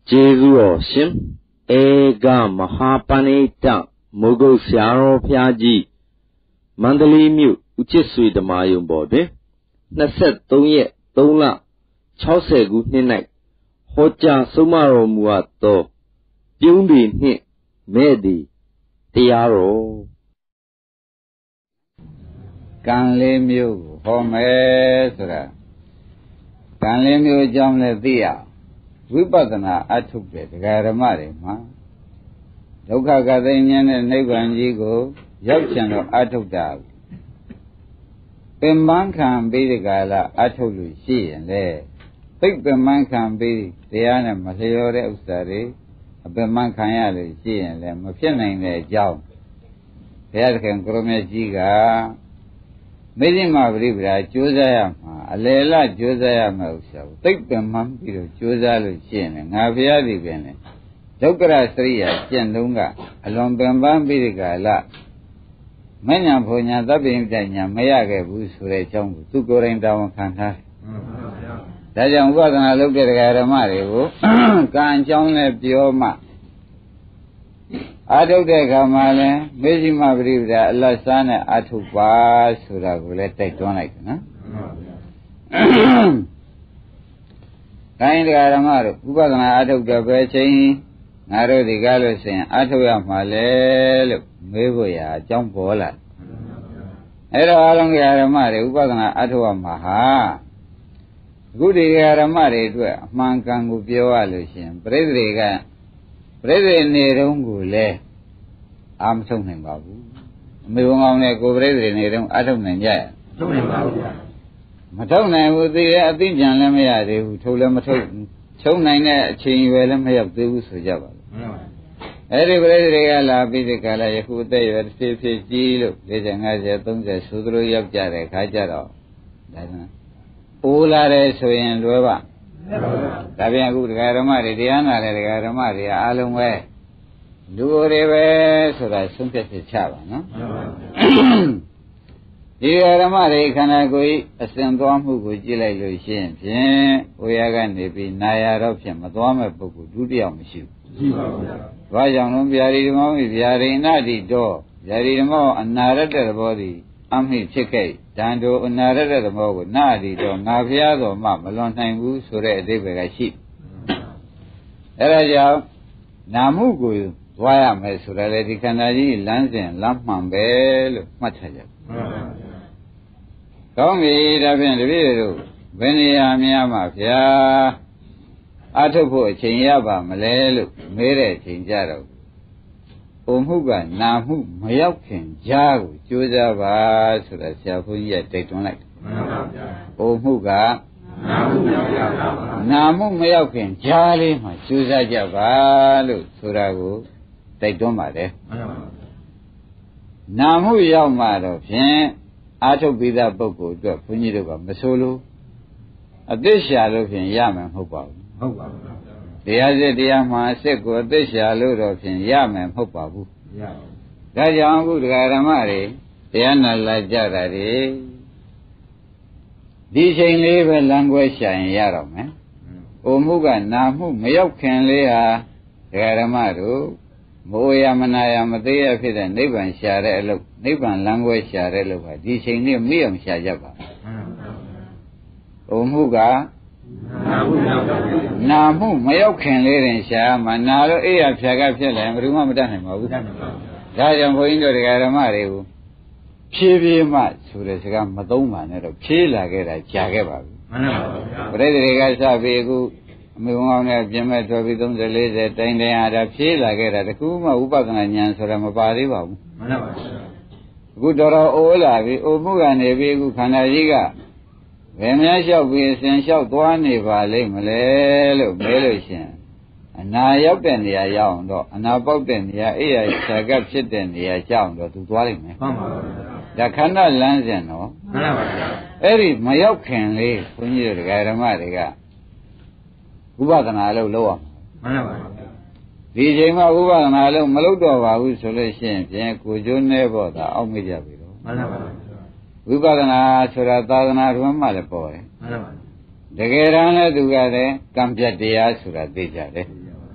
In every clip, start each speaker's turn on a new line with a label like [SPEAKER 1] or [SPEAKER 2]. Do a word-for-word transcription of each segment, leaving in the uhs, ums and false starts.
[SPEAKER 1] Jesu Shin Ega Mahapanita Mugo Siaro Piaji Mandali Mu Uchisui the Mayum Bobe Naset Toye Tola Chause Good Night Hoja Sumaro Muato Yundi Ni Medi Tiaro
[SPEAKER 2] Canle Mu Home Sura Canle Mu Jamle Dia Vipadana Atukde Garamari Ma Loka Gadanian and Nebanjigo Yapchano Atukda Pemban can be the gala Atulu she and there. Big Pemban can be the Anna Masayore Ustari, a Pemban can she and them, a pianing their job. There can Grome Giga Medima Ribra, Josayama, Alela Josayama, Big Pemban, Josalu Chin, and Aviadi Bene. Dokra Sria, Chendunga, along Pemban be the gala. Manya Ponya Dabin Danya Mayage Busure Chong, two going down Kanta. That young was and I looked at Garamari, Kan Chong left Dioma. I took the Gamale, Mizima believe that Lasana Atuba Suragu, let take one like, no? Kind Garamari, who was an I took the Bechi, Naro the Gallo saying, Atuya Male. Megoya, John Bola. Era along Yaramari, Ubagana Atua Maha. Goody Yaramari, Mankangu Pioalution, Predriga, Predri Nerungule. I'm something babu. Mivong go Predri Nerum, Adam and Jaya. Matona would be a thing, Jan Lamia, who told them a token. So nine chain well may have those for Java. Everybody regala be the Kala Yakuta, you are still Gilo, Lejangajatum, the Sudru Yapjare, Kajaro. Ulare Soyan Lueva. Tabian good Garamari, Diana, Garamari, Alumwe. Do reve so that something is Chava, no? Garamari can I go a Santom who could Gila Lucien, we are going to be Naya Option, Madame Boku, Duty of Monsieur. Vajanum Yarimo, Yari Nadi do, Yarimo, and Narada body, Amhi Cheke, Dando, and Narada Mogo, Nadi do, Naviado, Mam, a long time goose, or a day sheep. Eraja Namugu, why am I so ready? Canadi, Lanzan, Lampman Bell, Mataja. Come me, Rabin the video, Venia Mia Atopo, Chinyaba, Malelu, Mere, Chinjaro. Omuga, Namu, Mayokin, Jago, Josaba, so that Shafuya take on like. Omuga, Namu, Mayokin, Jali, my Susa Javalu, Surago, take on my day. Namu Yamado, Jen, Atopida Boko, Punidoga, Masolo. A dish I look in Yaman Hopa. The other day, my second dish I look in Yaman Hopa. That young good Garamari, the Anna Lajari. This ain't live a language in Yaram, eh? Omuga Namu, Mayokan Lea, Garamaru, Moyamanaya Madea Fit and Niban Share, look, Niban language Share, look, this ain't near me, Shajaba. Omuga Namu, Mayokan Lea, Sham, and now a Chagapel, and remember him. That young boy in the Garamari. Chibi much, who is a Madoma, and a Chila get a Jagaba. Frederick Sabigu, Mumana Gemetro, we don't delay that thing they had a Chila get at the Kuma, Upagan, so I'm a body. Good or Ola, Umuga, Nebigu, Canadiga. When I shall be essential to one if I lay Malay, Malaysian. And now you've been the young, and now both been the ear, Sagap sit in the young, to dwelling. The cannot land, you know. Every Mayokan live when you're the Garamariga. Ubagan Alo Loa. D J Ma Ubagan Alo Maludova, whose solution, Kujo never the Omijabi. Ubagan Suratana Rumalapoy. The Gerana Dugade, Kampiatia Suratija.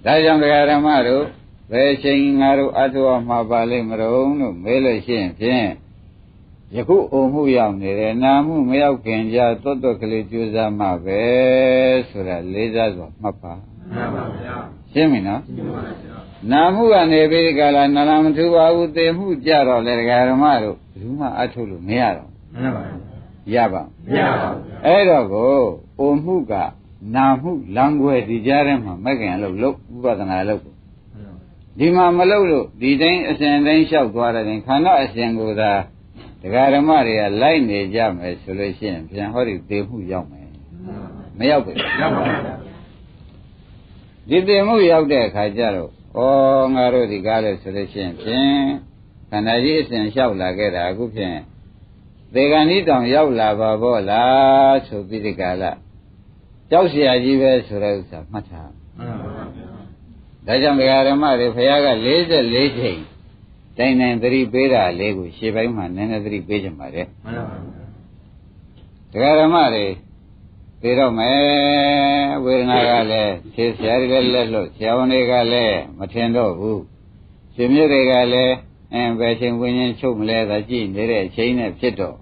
[SPEAKER 2] ဒါကြောင့်ဓမ္မတို့ဘယ်ချိန်ငါတို့အထောက်မှာပါလိမ့်မလို့လို့မေးလို့ရှိရင်ဖြင့်ယခုအုံမှုရောက်နေတယ်နာမှုမရောက်ခင်ကြာသွတ်သွတ်ကလေးကြိုးစားမှပဲဆိုတာလေးစားစွာမှတ်ပါမှန်ပါဗျာရှင်းပြီနော်ရှင်းပါဗျာနာမှုကနေပြီးဒီကလာနာလာမထူပါဘူးသေမှုကြတော့လေဓမ္မတို့ဘယ်သူမှအထုတ်လို့မရတော့မှန်ပါဗျာရပါမရပါဘူးအဲ့တော့ကိုအုံမှုကနာမှုလမ်းွယ်ဒီကြားထဲမှာမခင်လို့လို့ဥပဒနာလို့ဒီမှာမလို့လို့ဒီတိုင်းအစဉ်တိုင်းလျှောက်သွားတဲ့ခန္ဓာအစဉ်ကိုသာတရားဓမ္မတွေကလိုက်နေကြမယ်ဆိုလို့ရှိရင်ပြန်ဟောဒီသေမှုရောက်မယ်မရောက်ဘူးရောက်ပါဘူးဒီသေမှုရောက်တဲ့အခါကျတော့ဩငါတို့ဒီကားလို့ဆိုလို့ရှိရင်ဖြင့်ခန္ဓာကြီးအစဉ်လျှောက်လာခဲ့တာအခုဖြင့်သေကံဤတောင်ရောက်လာပါဘောလားဆိုပြီးဒီကာလကြောက်เสียကြီးပဲဆိုတဲ့ဥစ္စာမှတ်ထားမှန်ပါဗျာဒါကြောင့်ဓမ္မတွေဘုရားကလေးสิบ四ချိန်တိုင်တိုင်သတိပေးတာလေးကိုရှေ့ပိုင်းမှာနည်းနည်းသတိပေးကြပါလေမှန်ပါဗျာဓမ္မတွေသိတော့မယ်ဝေဒနာကလည်းခြေဆရာတွေကလည်းလို့ဆရာဝန်တွေကလည်းမထင်တော့ဘူးရှင်မြတ်တွေကလည်းအင်းဘယ်ချိန်ဝิญဉ်ချုပ်မလဲသာကြည့်နေတဲ့အချိန်နဲ့ဖြစ်တော့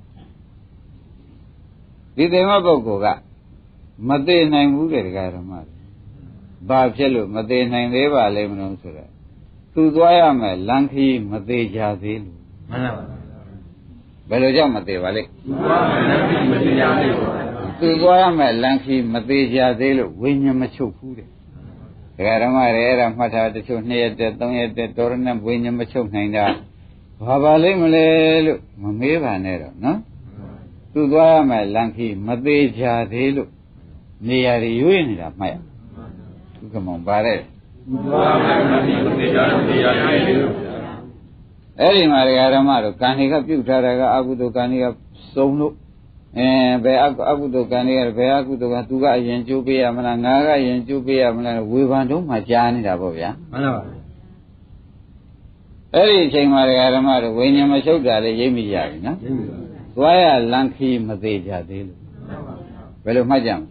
[SPEAKER 2] ဒီသေမပုဂ္ဂိုလ်ကမသိနိုင်ဘူးတဲ့ဓမ္မတွေဘာဖြစ်လို့မသေးနိုင်သေးပါလိမ့်မလို့ဆိုတော့သူသွားရမယ်လမ်းခီးမသေးကြသေးလို့မှန်ပါပါဘယ်လိုကြောင့်မသေးပါလိမ့်သူသွားရမယ်လမ်းခီးမသေးကြသေးလို့ဝိညာဉ်မချုပ်ဘူးတဲ့ဒကာဓမ္မတွေအဲ့ဒါမှတ်ထားတချို့နှစ်ရက်တက်သုံးရက်တက်တော်ရနဲ့ဝိညာဉ်မချုပ်နိုင်တာဘာပါလိမ့်မလဲလို့မမေးပါနဲ့တော့နော်သူသွားရမယ်လမ်းခီးမသေးကြသေးလို့နေရာတွေရွေးနေတာမှတ်ရဥက္ကမောင်ပါတဲ့အဲ့ဒီမှာဓမ္မတို့ကံတွေကပြုတ်ထားတာကအကုသိုလ်ကံတွေကစုံလို့အဲဘယ်အကုသိုလ်ကံတွေကဘယ်အကုသိုလ်ကသူကအရင်ကျိုးပေးရမလားငါကအရင်ကျိုးပေးရမလားဝေဖန်တုံးမှကြားနေတာပေါ့ဗျာမှန်ပါပါအဲ့ဒီအချိန်မှာဓမ္မတို့ဝိညာဉ်မချုပ်တာလည်းရိပ်မိကြပြီနော်သွားရလန်ခီမသေးကြသေးလို့ဘယ်လိုမှတ်ကြမလဲ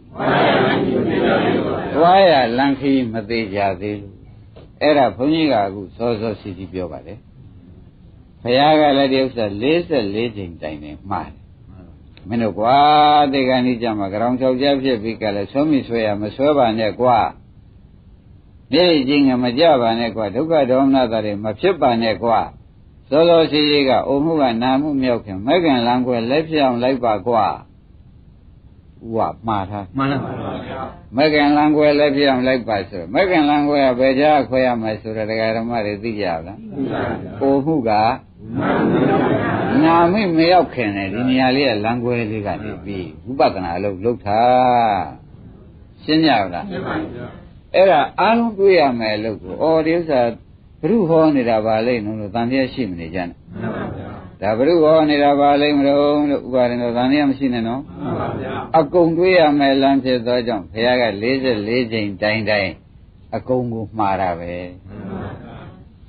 [SPEAKER 2] သွားရလန်ခီမသေးကြသေးလို့အဲ့ဒါဘုန်းကြီးကအခုစောစောစီစီပြောပါလေဘုရားကလည်းဒီဥစ္စာလေးสิบ四ချိန်တိုင်နေမှားတယ်မင်းတို့ကွာတေကံကြီးကြမှာကြောင်ချောက်ကြဖြစ်ပြီးကလည်းဆွမ်းမိဆွဲရမဆွဲပါနဲ့ကွာနေ့ချင်းကမကြပါနဲ့ကွာဒုက္ခဒေါမနတာတွေမဖြစ်ပါနဲ့ကွာစောစောစီစီကအုံမှုကနာမှုမြောက်ခင်မကင်လမ်းခွဲလက်ပြောင်းလိုက်ပါကွာဥဝမှားထားမှန်ပါပါဗျာမကင်လံခွဲလည်းပြောင်းလိုက်ပါဆိုမကင်လံခွဲကဘယ်ကြားခွဲရမယ်ဆိုတော့တရားဓမ္မတွေသိကြလားသိပါပါကိုမှုကနာမိမရောက်ခင်တယ်ဒီနေရာလေးကလံခွဲလေးကနေပြီးဝိပဿနာအလုပ်လုပ်တာရှင်းကြလားရှင်းပါဗျာအဲ့ဒါအားလုံးတွေ့ရမယ်လို့ကိုအော်ဒီဥစ္စာဘုရုဟောနေတာပါလိမ့်လို့တန်တရားရှိမနေကြနဲ့မှန်ပါဗျာဒါဘုရုဟောနေတာပါလိမ့်မလို့လို့ဥပါရင်တော့တန်တရားမရှိနဲ့နော်မှန်ပါဗျာအကုန်တွေးရမယ်လမ်းဖြစ်သောကြောင့်ဘုရားကလေးสิบ四ချိန်တိုင်းတိုင်းအကုန်ကိုမှားတာပဲမှန်ပါဗျာ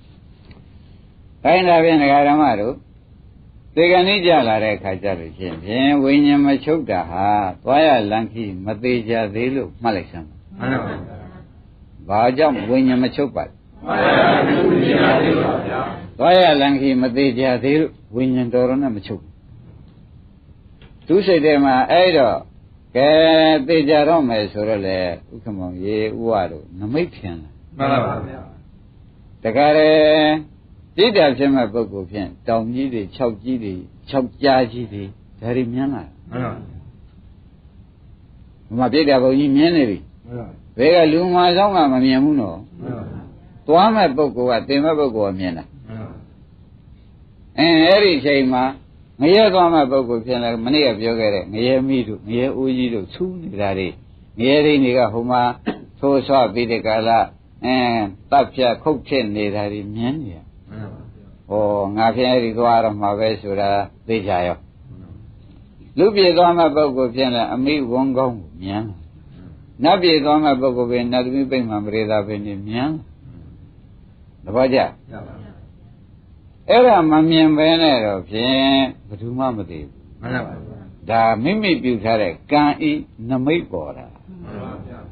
[SPEAKER 2] တိုင်းတာဖြင့်ဓမ္မတို့သေကံကြီးကြလာတဲ့အခါကျလို့ရှင်ဖြင့်ဝိညာဉ်မချုပ်တာဟာသွားရလမ်းခီးမသေးကြသေးလို့မှတ်လိုက်စမ်းမှန်ပါဗျာဘာကြောင့်ဝိညာဉ်မချုပ်ပါလဲသွားရလမ်းခီးမသေးကြသေးလို့ဝိညာဉ်တော်တော်နဲ့မချုပ်ဘူးသူစိတ်ထဲမှာအဲ့တော့ကဲသေကြတော့မယ်ဆိုတော့လေဥက္ကမောင်ရေဥဝတို့နမိတ်ထင်လားမှန်ပါဗျာတခါလေတိတ္တဖြစ်မဲ့ပုဂ္ဂိုလ်ဖြင့်တောင်ကြီးတွေခြောက်ကြီးတွေခြောက်ကြားကြီးတွေဒါတွေမြင်လာမှန်ပါဘုမပြိတ္တဘုံကြီးမြင်နေပြီမှန်ပါဘယ်ကလူမာဆောင်ကမမြင်ဘူးနော်မှန်ပါသွားမဲ့ပုဂ္ဂိုလ်ကတင်မဲ့ပုဂ္ဂိုလ်ကမြင်တာမှန်ပါအဲအဲ့ဒီချိန်မှာငရဲသွားမဲ့ပုဂ္ဂိုလ်ဖြစ်လာမနေ့ကပြောခဲ့တဲ့ငရဲမိတို့ငရဲအိုးကြီးတို့သူးနေတာတွေငရဲရင်းတွေကဟိုမှာသိုးဆွပြီးတဲ့ကာလအဲတပ်ဖြတ်ခုတ်ဖြစ်နေတာတွေမြင်နေရမှန်ပါဩငါဖြင့်အဲ့ဒီသွားတော့မှာပဲဆိုတာသိကြရောလူပြေသွားမဲ့ပုဂ္ဂိုလ်ဖြစ်လာအမိဝန်းကောင်းကိုမြင်နတ်ပြေသွားမဲ့ပုဂ္ဂိုလ်ပဲနတ်သမီးပိမှန်ပရိသပဲနေမြင်တပည့်ကြအဲ့ဒါမမြင်ပဲနဲ့တော့ဖြင့်ဘယ်သူမှမသိဘူးမှန်ပါပါဒါမိမိပြုထားတဲ့ကံဤနမိတ်ပေါ်တာမှန်ပါဗျာ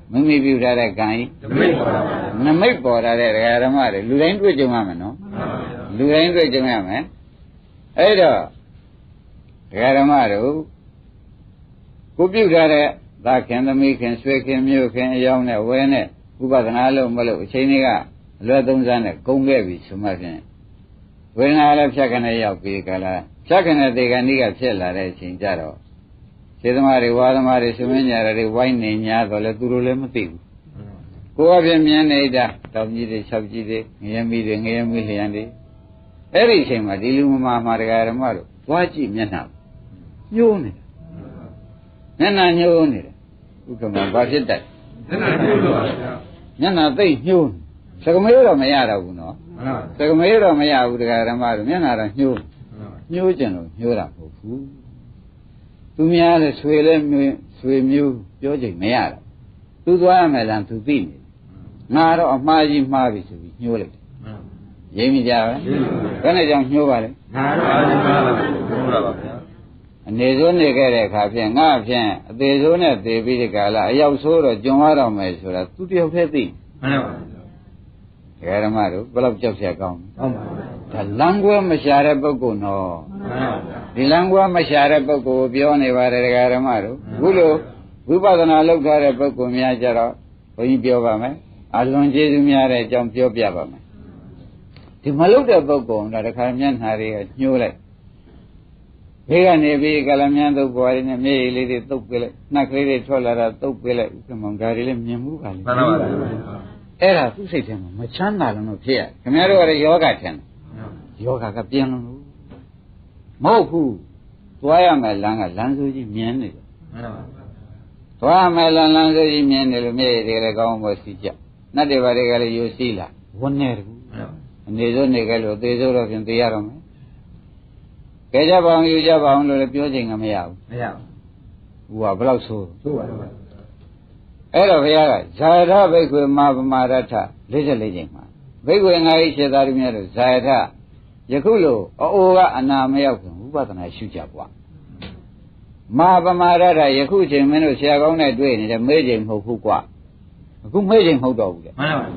[SPEAKER 2] မိမိပြုထားတဲ့ကံဤနမိတ်ပေါ်လာတဲ့ဒကာဓမ္မတွေလူတိုင်းတွေ့ကြုံရမယ်နော်လူတိုင်းတွေ့ကြုံရမယ်အဲ့တော့ဒကာဓမ္မတို့ကိုပြုထားတဲ့သာခင်သမီးခင်ဆွေခင်မျိုးခင်အယောင်းနဲ့ဝဲနဲ့ဥပဒနာလို့မလို့အချိန်တွေကအလွယ်သုံးစားနဲ့ကုန်ခဲ့ပြီဆိုမှဖြင့်ဝေဒနာလည်းဖြတ်ခနဲ့ရောက်ပြီးကြလားဖြတ်ခနဲ့ဒီကနေ့ကဖြစ်လာတဲ့အချိန်ကြတော့ခြေသမားတွေဝါသမားတွေဆွမင်းညာတွေဝိုင်းနေညာတော့လေသူတို့လည်းမသိဘူးကိုယ်အပြင်မြင်နေတာတောင်ကြီးတွေ၆ကြီးတွေငရဲမီတွေငရဲမီလျံတွေအဲ့ဒီအချိန်မှာဒီလူမမာမှာတရားဓမ္မတို့သွားကြည့်မျက်နှာညှိုးနေတယ်မျက်နှာညှိုးနေတယ်ဥက္ကမဘာဖြစ်တတ်မျက်နှာညှိုးတော့ပါဗျာမျက်နှာသိညှိုးစကမေးတော့မရတော့ဘူးနော်စကမေးတော့မရဘူးတရားဓမ္မတို့မျက်နှာတော့ညှိုးညှိုးကြင်လို့ညှိုးတာမဟုတ်ဘူးသူများလည်းဆွေလည်းဆွေမျိုးပြောချိန်မရတော့သူသွားရမယ်လားသူသိနေငါတော့အမှားကြီးမှားပြီဆိုပြီးညှိုးလိုက်တယ်ရိပ်မိကြပဲဘယ်နဲ့ကြောင့်ညှိုးပါလဲငါတော့အမှားပါညှိုးတာပါဗျာအနေဆိုးနေခဲ့တဲ့အခါဖြင့်ငါဖြင့်အသေးဆိုးနဲ့သေပြီးဒီကလာအရောက်ဆိုးတော့ကြုံရတော့မယ်ဆိုတာသူတယောက်တည်းသိမှန်ပါဗျာဓမ္မတို့ဘယ်လောက်ကြောက်เสียကောင်းဟုတ်ပါဘူးဒါလမ်းကွဲမရှာတဲ့ပုဂ္ဂိုလ်နော်မှန်ပါဗျာဒီလမ်းကွဲမရှာတဲ့ပုဂ္ဂိုလ်ပြောနေပါတယ်ဓမ္မတို့ခုလိုဝိပဿနာလုပ်ထားတဲ့ပုဂ္ဂိုလ်များကြတော့ဘုန်းကြီးပြောပါမယ်အလွန်ကျေးဇူးများတဲ့အကြောင်းပြောပြပါမယ်ဒီမလုပ်တဲ့ပုဂ္ဂိုလ်ကတခါမျက်နှာတွေကညှိုးလိုက်ဘေးကနေပြီးကလမြန်းသုတ်ပွားရင်းနဲ့မျက်ရည်လေးတွေသုတ်ပေးလိုက်နှက်ကလေးတွေထွက်လာတာသုတ်ပေးလိုက်ဥက္ကမောင်ဒါတွေလည်းမြင်မှုပါလေမှန်ပါပါအဲ့ဒါသူ့စိတ်ထဲမှာမချမ်းသာလို့ဖြစ်ရခင်ဗျားတို့ကလည်းယောဂထင်တယ်ယောဂကပြင်းလို့မဟုတ်ဘူးသွားရမယ်လမ်းကလမ်းစိုးကြီးမြင်နေတယ်မှန်ပါပါသွားမယ်လမ်းလမ်းစိုးကြီးမြင်နေလို့မျက်ရည်တွေလည်းကောင်းဖို့စီးကြနတ်တွေဘာတွေကလည်းယူစီးလာဝန်းနေတယ်အနေစိုးနေကြလို့သေစိုးတော့ပြင်သေရတော့မယ်ကဲကြပါအောင်ယူကြပါအောင်လို့လည်းပြောချိန်ကမရဘူးမရဘူးဟိုကဘယ်လောက်ဆိုးဆိုးပါတော့အဲ့တော့ဘုရားကဇာယထဘိက္ခွေမာပမာရထလေးချက်လေးချိန်မှာဘိက္ခွေငါးဤခြေသားတို့များတို့ဇာယထယခုလိုအိုကအနာမရောက်ခင်ဥပဒနာရှုကြပွားမာပမာရထယခုချိန်မင်းတို့ဆရာကောင်းနဲ့တွေ့နေတယ်မေးချိန်မဟုတ်ဘူးကွာအခုမေးချိန်မဟုတ်တော့ဘူးလေမှန်ပါပါ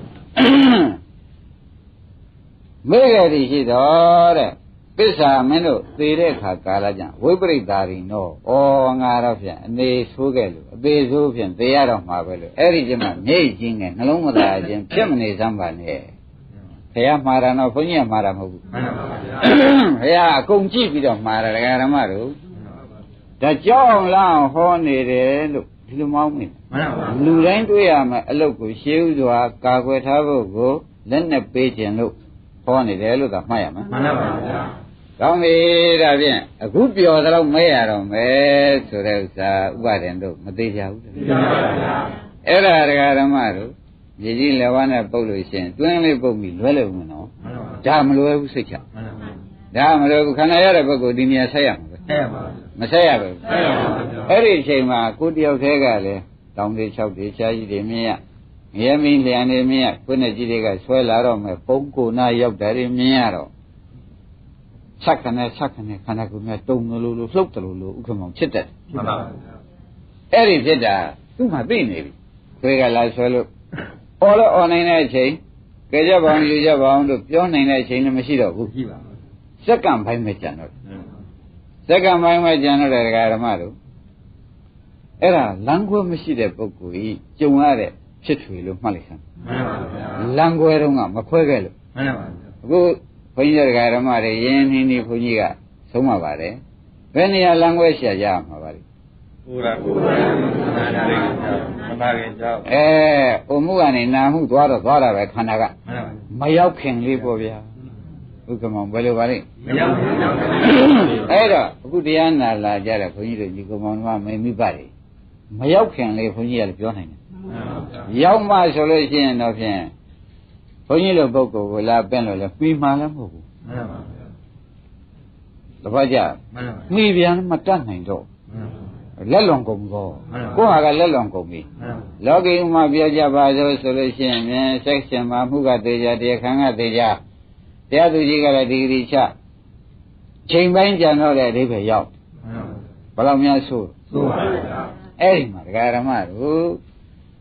[SPEAKER 2] မေးကြရရှိတော့တဲ့ပစ္စာမင်းတို့သေတဲ့အခါကာလကြဝိပရိဒါရီနောဩငါတော့ဖြင့်အနေဆိုးခဲ့လို့အသေးဆိုးဖြင့်သေရတော့မှာပဲလို့အဲ့ဒီကျမှမြိတ်ချင်းနဲ့နှလုံးမသားခြင်းဖြစ်မနေစမ်းပါနဲ့ဘုရားမှားတာတော့ဘုန်းကြီးကမှားတာမဟုတ်ဘူးမှန်ပါပါဘုရားအကုန်ကြည့်ပြီးတော့မှားတာဒကာဓမ္မတို့ဒါကြောက်လားဟောနေတယ်လို့ဒီလိုမောင်းမိမှန်ပါပါလူတိုင်းတွေ့ရမယ်အလုတ်ကိုရှေးဥစွာကာကွယ်ထားဖို့ကိုလက်နဲ့ပေးခြင်းလို့ဟောနေတယ်လို့သာမှတ်ရမှာမှန်ပါပါဗျာကောင်းပြီဒါဖြင့်အခုပြောသလောက်မဲရတော့မယ်ဆိုတဲ့ဥစ္စာဥပါဒင်တို့မသေးကြဘူးသိပါပါဗျာအဲ့ဒါဒကာဓမ္မတို့မြေကြီးလက်ဝါးနဲ့ပုတ်လို့ရှိရင်တွင်းလေးပုတ်ပြီးလွဲလို့မနော်ဒါမလွယ်ဘူးစိတ်ချဒါမလွယ်ဘူးခန္ဓာရတဲ့ပုဂ္ဂိုလ်ဒီနေရာဆက်ရမှာပဲဆက်ရပါမဆက်ရဘူးဆက်ရပါအဲ့ဒီအချိန်မှာကိုတယောက်တည်းကလည်းတောင်းလေး၆တွေရှားကြီးတွေမြင်ရငရဲမင်းလျံနေမြင်ရကိုယ်နဲ့ကြီးတွေကဆွဲလာတော့မယ်ပုံကိုနာရောက်တယ်မြင်ရတော့ဆက်ခနဲ့ဆက်ခနဲ့ခန္ဓာကိုယ်များတုံလို့လို့လှုပ်တယ်လို့လို့ဥက္ကမောင်ဖြစ်တယ်မှန်ပါပါအဲ့ဒီဖြစ်တာသူ့မှာသိနေပြီခွေးကလာဆွဲလို့အော်လို့အော်နိုင်တဲ့အချိန်ကြကြပါအောင်ယူကြပါအောင်လို့ပြောနိုင်တဲ့အချိန်လည်းမရှိတော့ဘူးရှိပါဘူးစက္ကန့်ပိုင်းပဲကြံတော့စက္ကန့်ပိုင်းပဲကြံတော့တယ်ဒကာဓမ္မတို့အဲ့ဒါလမ်းခွဲမရှိတဲ့ပုဂ္ဂိုလ်ကြီးကြုံရတဲ့ဖြစ်ထွေလို့မှတ်လိုက်စမ်းမှန်ပါဗျာလမ်းခွဲတော့ကမခွဲခဲ့လို့မှန်ပါဗျာအခုဘုန်းကြီးတရားဓမ္မတွေရင်းနှီးနှီးဘုန်းကြီးကဆုံးမှာပါတယ်ဘယ်နေရာလမ်းခွဲရှာကြမှာပါလဲဘုရားဘုရားနာရီမနာခင်ကြောက်အဲအုံမှုကနေနာမှုသွားတော့သွားတာပဲခန္ဓာကမရောက်ခင်လေးပေါ့ဗျာဥက္ကမောင်ဘယ်လိုပါလဲမရောက်ခင်အဲ့တော့အခုတရားနာလာကြတဲ့ဘုန်းကြီးတို့ဒီကောင်မောင်ကမင်းမိပါတယ်မရောက်ခင်လေးဘုန်းကြီးကလည်းပြောနိုင်တယ်ရောက်မှဆိုလို့ရှိရင်တော့ဖြင့်ဘုန်းကြီးတို့ပုဂ္ဂိုလ်ကိုလာပင့်လို့လဲပြီးမှလည်းမဟုတ်ဘူးမှန်ပါဗျာတပတ်ကြမှန်ပါမှီပြန်မတတ်နိုင်တော့လက်လွန်ကုန်တော့ကိုယ့်ဟာကလက်လွန်ကုန်ပြီလောကီဥမှာပြောကြပါဆိုဆိုလို့ရှိရင်မြင်ဆက်ရှင်မှာမှုကသေးကြတရားခံကသေးကြတရားသူကြီးကလည်းဒီဂရီချချိန်ပိုင်းကြံတော့တဲ့အဓိပ္ပာယ်ရောက်ဘယ်လောက်များဆိုဆိုပါဗျာအဲ့ဒီမှာဒကာဓမ္မတို့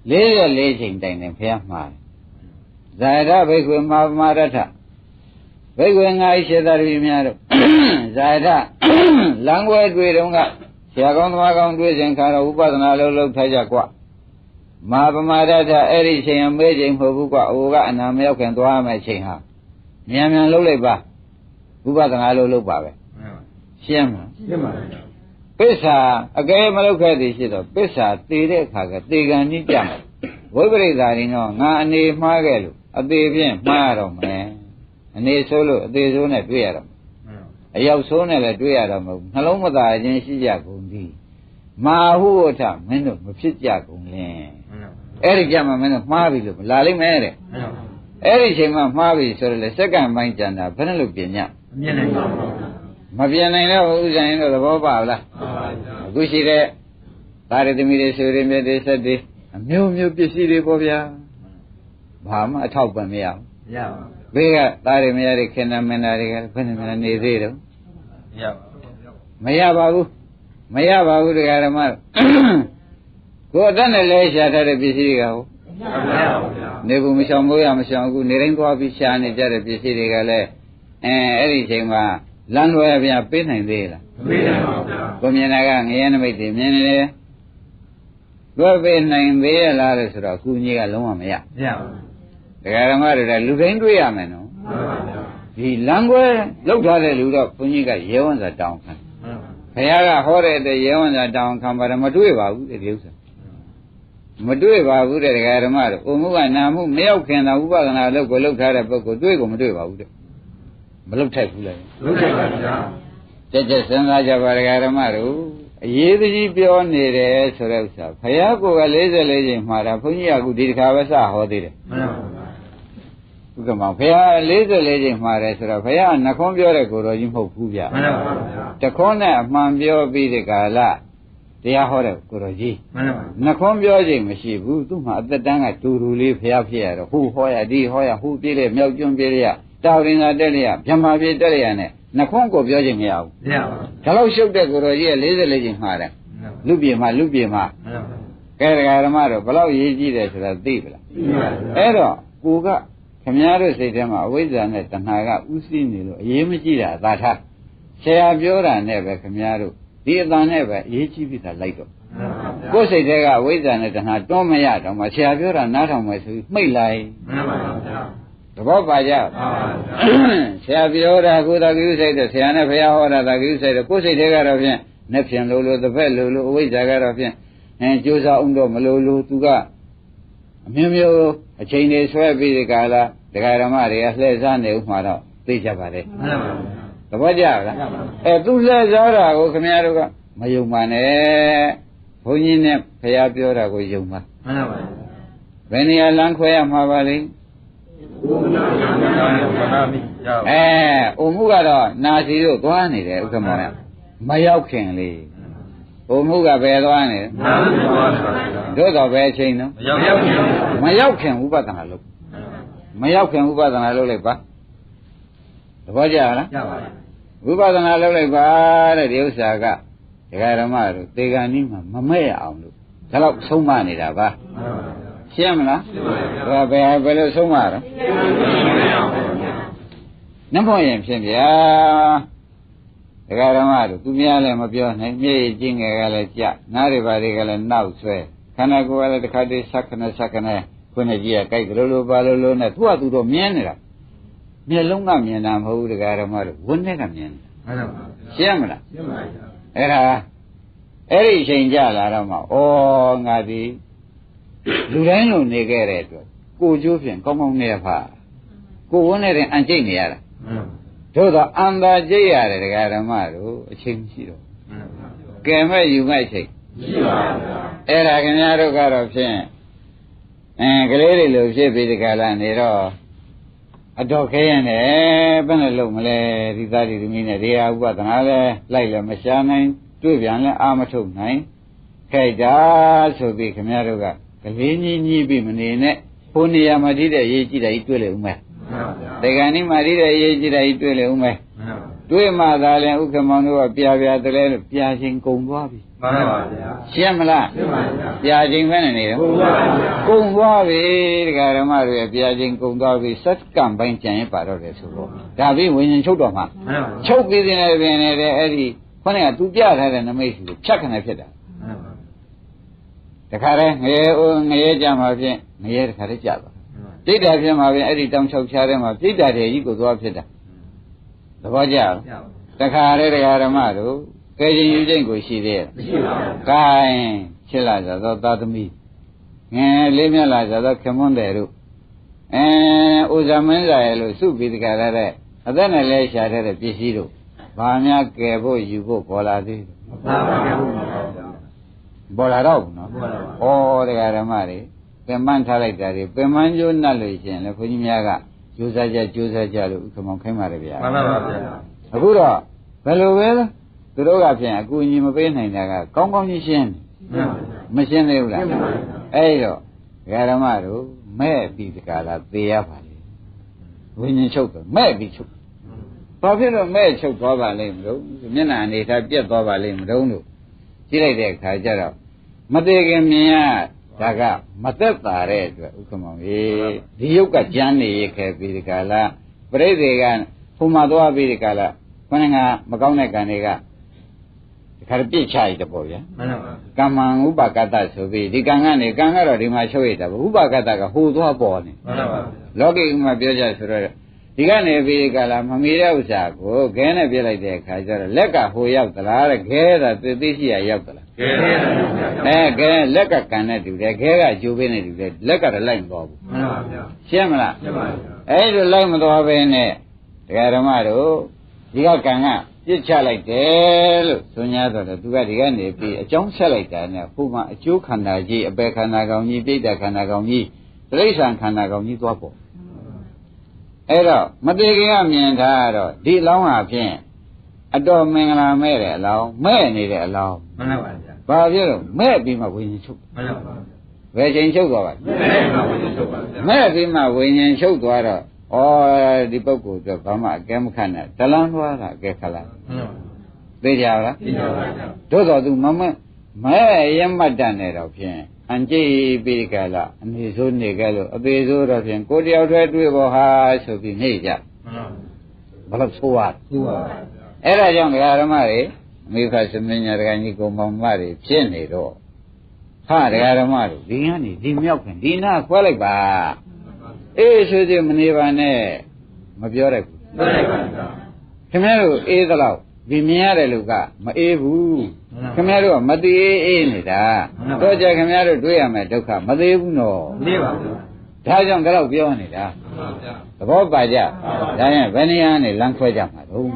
[SPEAKER 2] လေးရလေးချိန်တိုင်တယ်ဖះမှားဇာယဘိက္ခွေမဟာပမာရထဘိက္ခွေငါဣစေတရိများတို့ဇာယလမ်းွယ်တွေ့တုန်းကဆရာကောင်းသမားကောင်းတွေ့စဉ်ခါတော့ဥပဒနာလုံးလုံးထားကြကွမဟာပမာရထအဲ့ဒီချိန်အမေးချိန်မဟုတ်ဘူးကွအိုကအနာမရောက်ခင်သွားမယ်ချိန်ဟာမြန်မြန်လုံးလိုက်ပါဥပဒနာလုံးလုံးပါပဲရှင်းမလားရှင်းပါပြီပစ္စာအကယ်မလုပ်ခဲ့သည်ရှိတော့ပစ္စာတည်တဲ့အခါကတေကံကြီးကြမယ်ဝိပရိသရင်တော့ငါအနေမှားခဲ့လို့အသေးဖြင့်မှားရတော့မယ်အနေဆိုးလို့အသေးဆိုးနဲ့တွေ့ရတော့အရောက်ဆိုးနဲ့လည်းတွေ့ရတော့မဟုတ်နှလုံးမသာခြင်းရှိကြကုန်သည်မာဟုဝထမင်းတို့မဖြစ်ကြကုန်လင်အဲ့ဒီကြမှာမင်းတို့မှားပြီလို့လာလိမ့်မယ်တဲ့အဲ့ဒီချိန်မှာမှားပြီဆိုတော့လေစက္ကန့်ပိုင်းကြံတာဘယ်နဲ့လို့ပြင်ညမမြင်နိုင်ပါဘူးမပြင်နိုင်တော့ဥစ္စာရင်တော့သဘောပါလားအခုရှိတဲ့သာရသမီတွေဆိုရင်မြတ်တွေဆက်တွေအမျိုးမျိုးပစ္စည်းတွေပေါ့ဗျာဘာမှအထောက်ပံ့မရဘူးမရပါဘူးဘေးကသားတွေမရတဲ့ခင်ဗျမင်းသားတွေကဘယ်နဲ့နေသေးတော့မရပါဘူးမရပါဘူးမရပါဘူးတရားဓမ္မကိုယ်အတတ်နဲ့လဲရှာထားတဲ့ပစ္စည်းတွေကဟုတ်မရပါဘူးဗျာနေဘူးမရှောင်မိုးရမရှောင်အခုနေတိုင်းသွားပြီးရှာနေကြတဲ့ပစ္စည်းတွေကလည်းအဲအဲ့ဒီချိန်မှာလမ်းလွယ်ဗျာပေးနိုင်သေးလားမပေးနိုင်ပါဘူးဗျာကိုမြင်တာကငရဲနမိတ်တွေမြင်နေတယ်လွယ်ပေးနိုင်သေးရလားလို့ဆိုတော့အခုကြီးကလုံးဝမရမရပါဘူးတရားဓမ္မတွေကလူတိုင်းတွေ့ရမယ်နော်မှန်ပါဗျာဒီလမ်းကွဲလောက်ထားတဲ့လူတော့ဘုန်းကြီးကရဲဝံစာတောင်းခံဘုရားကဟောတဲ့တဲ့ရဲဝံစာတောင်းခံပါတယ်မတွေ့ပါဘူးတဲ့ဒီဥစ္စာမတွေ့ပါဘူးတဲ့တရားဓမ္မတို့အုံမှုကနာမှုမရောက်ခင်သာဥပဒနာလောက်ကိုလောက်ထားတဲ့ပုဂ္ဂိုလ်တွေ့ကိုမတွေ့ပါဘူးတဲ့မလောက်ထိုက်ဘူးလေလောက်ထိုက်ပါဗျာကြက်ကြက်စဉ်းစားကြပါတရားဓမ္မတို့အရေးကြီးပြောနေတယ်ဆိုတဲ့ဥစ္စာဘုရားကိုယ်က၄၄ချိန်မှာတာဘုန်းကြီးကအခုဒီတစ်ခါပဲစဟောသေးတယ်မှန်ပါဗျာဥက္ကမောင်ဘုရား၄၄ချိန်မှာတယ်ဆိုတော့ဘုရားနှခွန်းပြောတဲ့ကိုယ်တော်ကြီးမဟုတ်ဘူးဗျာမှန်ပါဗျာတခွန်းနဲ့အမှန်ပြောပြီးတဲ့ကာလတရားဟောတဲ့ကိုယ်တော်ကြီးမှန်ပါနှခွန်းပြောချိန်မရှိဘူးသူ့မှာအသက်တန်းကတူတူလေးဘုရားဖြစ်ရတော့ဟိုဟောရဒီဟောရဟိုပြည့်လေမြောက်ကျွန်းပြည့်ရတာဝရင်သာတက်လျက်ဗြဟ္မာပြည့်တက်လျက်နဲ့နှခွန်းကိုပြောချိန်မရဘူးမရပါဘူးဒါလို့ရှုပ်တဲ့ကိုယ်တော်ကြီးက၄၄ချိန်မှာတယ်လူပြေမှာလူပြေမှာကဲတရားဓမ္မတို့ဘလောက်ရေးကြည့်တယ်ဆိုတာသိပလားသိပါဘူးအဲ့တော့ကိုကခမည်းတော်စိတ်ထဲမှာအဝိဇ္ဇာနဲ့တဏှာကဥသိနေလို့အရေးမကြီးတာအသာထားဆရာပြောတာနဲ့ပဲခမည်းတော်ဒီအတန်နဲ့ပဲအရေးကြီးပြီသာလိုက်တော့ကိုယ်စိတ်ထဲကအဝိဇ္ဇာနဲ့တဏှာတွန်းမရတော့မှဆရာပြောတာနားထောင်မယ်ဆိုပြီးမှိတ်လိုက်မှန်ပါဗျာသဘောပါကြပါဆရာပြောတာကိုယ်တော်ကိစ္စစိတ်တဲ့ဆရာနဲ့ဘုရားဟောတာသာကိစ္စစိတ်တဲ့ကိုယ်စိတ်ထဲကတော့ဖြင့်နဲ့ဖြင့်လို့လို့တစ်ဖက်လို့လို့အဝိဇ္ဇာကတော့ဖြင့်အဲကြိုးစားအောင်တော့မလို့လို့သူကအမျိုးမျိုးအချိန်တွေဆွဲပြီးဒီကလာဒကာဓမ္မတွေကလှည့်စားနေဥမှာတော့သိကြပါလေမှန်ပါဗျာသဘောကျလားအဲသူလှည့်စားတာကိုခင်ဗျားတို့ကမယုံပါနဲ့ဘုန်းကြီးနဲ့ဘုရားပြောတာကိုယုံပါမှန်ပါဗျာဘယ်နေရာလမ်းခွဲရမှာပါလိမ့်အဲအုံမှုကတော့နာစီတို့သွားနေတယ်ဥက္ကမောင်ကမရောက်ခင်လေးအုံမှုကဘယ်သွားနေတို့တော့ဘယ်အချိန်နော်မရောက်ခင်ဥပဒနာလို့မရောက်ခင်ဥပဒနာလုပ်လိုက်ပါသဘောကျလားကျပါပြီဥပဒနာလုပ်လိုက်ပါတဲ့ဒီဥစ္စာကဒကာဓမ္မတို့သေဂန်ကြီးမှာမမဲ့ရအောင်လို့ဒါတော့ဆုံးမနေတာပါရှင်းမလားရှင်းပါပြီဘယ်ဘယ်လိုဆုံးမတော့နမောရင်ဖြစ်ဗျာဒကာဓမ္မတို့သူများလည်းမပြောနိုင်မြေကျင်းငယ်ကလည်းကြနားတွေပါတွေကလည်းနောက်ဆွဲခန္ဓာကိုယ်ကလည်းတစ်ခါတည်းဆက်ခနဲ့ဆက်ခနဲ့ခွနဲ့ကြီးကကြိုက်ကြလို့လို့ပါလို့လို့နဲ့သူကသူတော့မြင်နေတာမျက်လုံးကမြင်တာမဟုတ်ဘူးဒကာဓမ္မတို့ဝန်းထဲကမြင်တယ်မှန်ပါပါရှင်းမလားရှင်းပါပြီအဲ့ဒါအဲ့ဒီအချိန်ကြလာတော့မှဩငါဒီလူတိုင်းလိုနေခဲ့တဲ့အတွက်ကိုကျိုးဖြင့်ကောင်းကောင်းနေရဖာကိုဝန်းနဲ့တင်အံကျိတ်နေရတာတို့တော့အန္တာကျိတ်ရတယ်ဒကာဓမ္မတို့အချိန်ရှိတော့ကဲမဲ့ယူမဲ့အချိန်ရှိပါဗျာအဲ့ဒါခင်ဗျားတို့ကတော့ဖြင့်အဲကလေးတွေလိုဖြစ်ပြီးဒီကလာနေတော့အတော်ခဲရင်လည်းဘယ်နဲ့လုံးမလဲဒီသားဒီသမီးနဲ့တရားဥပဒနာလဲလိုက်လည်းမရှာနိုင်တွေ့ပြန်လဲအာမထုတ်နိုင်ခိုက်တာဆိုပြီးခင်ဗျားတို့ကကလေးကြီးကြီးပြီးမနေနဲ့ဘုန်းနေရာမှာတည်တဲ့ရေးကြည့်တာကြီးတွေ့လေဦးမယ်မှန်ပါဗျာတေဂန်ဒီမှာတည်တဲ့ရေးကြည့်တာကြီးတွေ့လေဦးမယ်မှန်ပါတွေ့မှသာလဲဥက္ကမောင်တို့ကပြပြတလဲလို့ပြချင်းကုံသွားပြီ
[SPEAKER 3] မှန်ပါဗျာ
[SPEAKER 2] ရှင်းမလား
[SPEAKER 3] ရှင်းပါဗျ
[SPEAKER 2] ပြ
[SPEAKER 3] ာ
[SPEAKER 2] ချင်းပဲနေတယ်
[SPEAKER 3] ကုံသွားပါဗျာ
[SPEAKER 2] ကုံသွားပြီတရားဓမ္မတွေပြချင်းကုံသွားပြီစက္ကန့်ပိုင်းကြံရင်ပါတော့တယ်ဆိုတော့ဒါပြီးဝိညာဉ်ချုပ်တော့မှချုပ်ပြီးတဲ့ပင်နဲ့အဲ့ဒီခေါင်းကသူပြထားတဲ့နမိတ်ကိုဖြတ်ခနဲ့ဖြစ်တာတခါတည်းငရဲငရဲကြမှာဖြင့်ငရဲတခါတည်းကြပါပြိတ္တာဖြစ်မှာဖြင့်အဲ့ဒီတောင်ချောက်ချားထဲမှာပြိတ္တာတွေကြီးကိုသွားဖြစ်တာသဘောကျလားတခါတည်းတရားဓမ္မတို့ကဲခြင်းယူခြင်းကိုရှိသေးရဲ့
[SPEAKER 3] မရှိပါဘူး
[SPEAKER 2] ။ကိုင်းချစ်လာကြသောသာသမီငယ်လေးမြတ်လာကြသောခင်မွန်းတယ်တို့အဲဥဇမင်းစာရဲ့လို့စုပြီးတခါတည်းအသက်နဲ့လဲရှာတဲ့ပစ္စည်းတို့ဘာများကယ်ဖို့ယူဖို့ပေါ်လာသေးတယ်
[SPEAKER 3] မှန်ပါဗျာ
[SPEAKER 2] ပေါ်လာတော့ဘူးနော်ဩတရားဓမ္မတွေပင်မန်းထားလိုက်တာတွေပင်မန်းကျိုးနှက်လို့ရှိရင်လေခွန်ကြီးများကကြိုးစားကြကြိုးစားကြလို့ဥက္ကမောင်ခိုင်းပါတယ်ဗျာ
[SPEAKER 3] မှန်ပါဗျာ
[SPEAKER 2] အခုတော့ဘယ်လိုပဲသူတို့ကဖြင့်အကူအညီမပေးနိုင်တာကကောင်းကောင်းကြီးရှင်းတယ်မရှင်းသေးဘူးလားအဲ့တော့ဓမ္မတို့မဲ့ပြီးဒီကလာသေရပါလေဝိညာဉ်ချုပ်တော့မဲ့ပြီးချုပ်ဘာဖြစ်လို့မဲ့ချုပ်သွားပါလိမ့်မလို့မျက်နှာအနေထားပြက်သွားပါလိမ့်မလို့လို့ကြည့်လိုက်တဲ့အခါကျတော့မသေးခင်မြင်ရဒါကမသက်သာတဲ့အတွက်ဥက္ကမောင်ကြီးဒီယုတ်ကကြမ်းနေရခဲ့ပြီးဒီကလာပြိဿေကဖုံမသွားပြီးဒီကလာခொနကမကောင်းတဲ့ကံတွေကခါပြစ်ချရတဲ့ပေါ့ဗျာ
[SPEAKER 3] မှန်ပါပါ
[SPEAKER 2] ကမ္မံဥပကတ္တဆိုပြီးဒီကံကနေကံကတော့ဒီမှာချုပ်ရတာပေါ့ဥပကတ္တကဟိုသွားပေါ်နေ
[SPEAKER 3] မှန်ပါပါ
[SPEAKER 2] လောကီဥမှာပြောကြဆိုတော့ဒီကနေပြီးကလာမမီတဲ့ဥစ္စာကိုခဲနဲ့ပြစ်လိုက်တဲ့အခါကျတော့လက်ကဟိုရောက်သလားတဲ့ခဲတာသိသိရှိရရောက်သလား
[SPEAKER 3] ခဲတယ်
[SPEAKER 2] အဲခဲလက်ကကံနဲ့တူတယ်ခဲကဂျိုးပေးနေတူတယ်လက်ကတော့လိုက်မသွားဘူး
[SPEAKER 3] မှန်ပါဗျာ
[SPEAKER 2] ရှင်းမလား
[SPEAKER 3] ရှင်းပါဗျာ
[SPEAKER 2] အဲ့လိုလိုက်မသွားဘဲနဲ့တရားဓမ္မတို့ဒီကကံကပြစ်ချလိုက်တယ်လို့ဆို냐တော့သူကဒီကနေပြီးအကြောင်းဆက်လိုက်တာနဲ့ဟိုမှာအကျိုးခန္ဓာကြီးအပေခန္ဓာကောင်ကြီးပြိတ္တခန္ဓာကောင်ကြီးတိရစ္ဆာန်ခန္ဓာကောင်ကြီးသွားပေါ့အဲ့တော့မတေခင်ကမြင်ထားတော့ဒီအလောင်းဟာဖြင့်အတော်မင်္ဂလာမဲ့တဲ့အလောင်းမဲ့နေတဲ့အလောင်း
[SPEAKER 3] မှန်ပါဗျာ
[SPEAKER 2] ဘာဖြစ်လို့မဲ့ပြီးမှဝိညာဉ်ချုပ်
[SPEAKER 3] မှန်ပါဗျာ
[SPEAKER 2] ဘယ်ချိန်ချုပ်သွားပါ
[SPEAKER 3] လဲမဲ့ပြီးမှဝိညာဉ်ချုပ်ပါဗျာ
[SPEAKER 2] မဲ့ပြီးမှဝိညာဉ်ချုပ်သွားတော့ဩဒီပုဂ္ဂိုလ်ကဘာမှအကဲမခတ်နဲ့တလန်းသွားတာအကဲခတ်လိုက်
[SPEAKER 3] မှန်ပါ
[SPEAKER 2] သိကြလား
[SPEAKER 3] သိပါပါဗျာ
[SPEAKER 2] သို့တော်သူမမမဲရမတ်တန်နေတော့ဖြင့်အန်ကြည့်ပြီးကြလားအနေဆိုးနေကြလို့အသေးဆိုးတော့ဖြင့်ကိုတယောက်တည်းတွေ့ပေါ်ဟာဆိုပြီးနေကြ
[SPEAKER 3] မှန်ပါ
[SPEAKER 2] ဘလို့ဆိုးရ
[SPEAKER 3] ဆိုးပါ
[SPEAKER 2] အဲ့ဒါကြောင့်ဓမ္မတွေအမိဖသမင်းညာဒကာကြီးကုံပေါင်းမတွေဖြစ်နေတော့ဟာဒကာဓမ္မတွေဒီကနေဒီမြောက်ခင်ဒီနာခွဲလိုက်ပါအေးဆိုသေးမနေပါနဲ့မပြောရဘူး
[SPEAKER 3] ပြောလိုက်ပါဗျာ
[SPEAKER 2] ခင်ဗျားတို့အေးသလောက်ဒီမြင်ရတဲ့လူကမအေးဘူးခင်ဗျားတို့ကမတည်အေးနေတာတော့ကြခင်ဗျားတို့တွေ့ရမယ်ဒုက္ခမသေးဘူးနော်
[SPEAKER 3] မသေးပါဘူး
[SPEAKER 2] ဒါကြောင့်တော့ပြောနေတာသဘောပါကြဒါရင်ဘယ်နေရာနဲ့လမ်းခွဲကြမှာတော့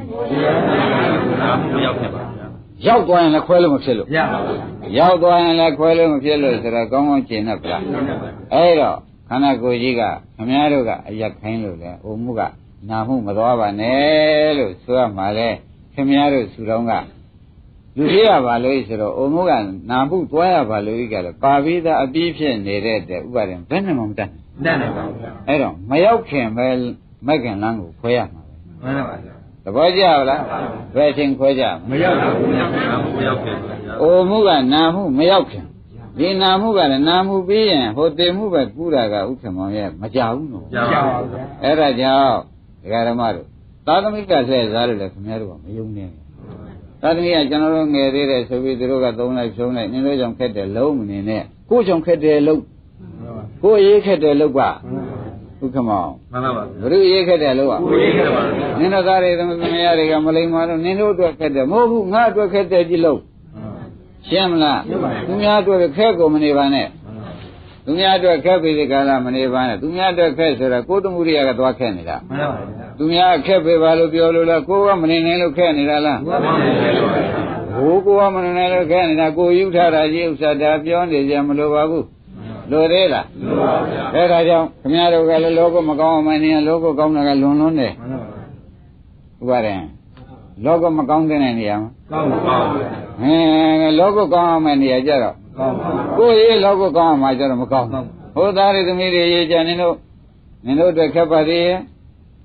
[SPEAKER 2] ရောက်သွားရင်လည်းခွဲလို့မဖြစ်လို့ရောက်သွားရင်လည်းခွဲလို့မဖြစ်လို့ဆိုတော့ကောင်းကောင်းကျင့်တတ်ပါအဲ့တော့ခန္ဓာကိုယ်ကြီးကခင်ဗျားတို့ကအရက်ခိုင်းလို့လေအိုမှုကနာမှုမသွားပါနဲ့လို့ဆိုရမှာလေခင်ဗျားတို့ဆူတော်ကလူကြီးရပါလို့ဆိုတော့အိုမှုကနာမှုသွားရပါလို့ကြတယ်ပါပြီးသားအပြီးဖြစ်နေတဲ့တဲ့ဥပါဒံဘယ်နဲ့မှမတတ်
[SPEAKER 3] တတ်နိုင်ပါဘူး
[SPEAKER 2] အဲ့တော့မရောက်ခင်ပဲမက်ကင်လန်းကိုခွဲရမှာ
[SPEAKER 3] ပဲမှန်ပါဗျာ
[SPEAKER 2] သဘောကျလားဘယ်ချိန်ခွဲကြ
[SPEAKER 3] မရောက်ဘူးနာမှုမရောက်ခင်
[SPEAKER 2] အိုမှုကနာမှုမရောက်ခင်ဒီနာမှုကလည်းနာမှုပြီးရင်ဟိုတင်မှုပဲကူးတာကဥက္ကမောင်ရဲ့မကြဘူးနော်
[SPEAKER 3] ကြောက်ပါဘူး
[SPEAKER 2] အဲ့ဒါကြောင့်ဒကာဓမ္မတို့သာသမိကလှည့်စားလို့လည်းခင်ဗျားတို့ကမယုံနဲ့သာသမီကကျွန်တော်တို့ငယ်သေးတယ်ဆိုပြီးသူတို့ကသုံးလိုက်ဖြုံးလိုက်နင်တို့ကြောင့်ခက်တယ်လုံးမနေနဲ့ကိုကြောင့်ခက်တယ်လုံးကိုရေးခက်တယ်လုံးပါဥက္ကမောင်
[SPEAKER 3] မှန်ပါပါ
[SPEAKER 2] ဘုရုရေးခက်တယ်လုံးပါ
[SPEAKER 3] ကိုရေးခက်တယ်ပါ
[SPEAKER 2] နင်တို့သားတွေသမီးရတွေကမလိမ္မာတော့နင်တို့အတွက်ခက်တယ်မဟုတ်ဘူးငါအတွက်ခက်တယ်ကြည့်လို့ရှင်းမလားသူများအတွက်ခက်ကိုမနေပါနဲ့သူများအတွက်ခက်ပြီဒီကလာမနေပါနဲ့သူများအတွက်ခက်ဆိုတာကိုယ်တမှုရိယကသွားခက်နေတာ
[SPEAKER 3] မှန်ပါပါ
[SPEAKER 2] သူများခက်ပေပါလို့ပြောလို့လားကိုကမနေနိုင်လို့ခက်နေတာလားဟိုကိုကမနေနိုင်လို့ခက်နေတာကိုယူထားတာကြီးဥစ္စာဒါပြောနေကြမလိုပါဘူးလိုသေးလား
[SPEAKER 3] လိုပါဗျာ
[SPEAKER 2] အဲ့ဒါကြောင့်ခင်ဗျားတို့ကလည်းလောကမကောင်းအောင်မနေရင်လောကကောင်းတာကလွန်လွန်းတယ်
[SPEAKER 3] မှန်ပါ
[SPEAKER 2] ပါဥပါရင်လောကမကောင်းတဲ့နေရာမှာ
[SPEAKER 3] ကောင်းပါဘူး
[SPEAKER 2] ဟင်းလောကကောင်းအောင်မနေရာကြတော့
[SPEAKER 3] ကောင်းပါဘူး
[SPEAKER 2] ကိုရေးလောကကောင်းအောင်မှကြတော့မကောင်းဟိုသားတွေသမီးတွေရေးကြနင်တို့နင်တို့အတွက်ခက်ပါသေးရဲ့န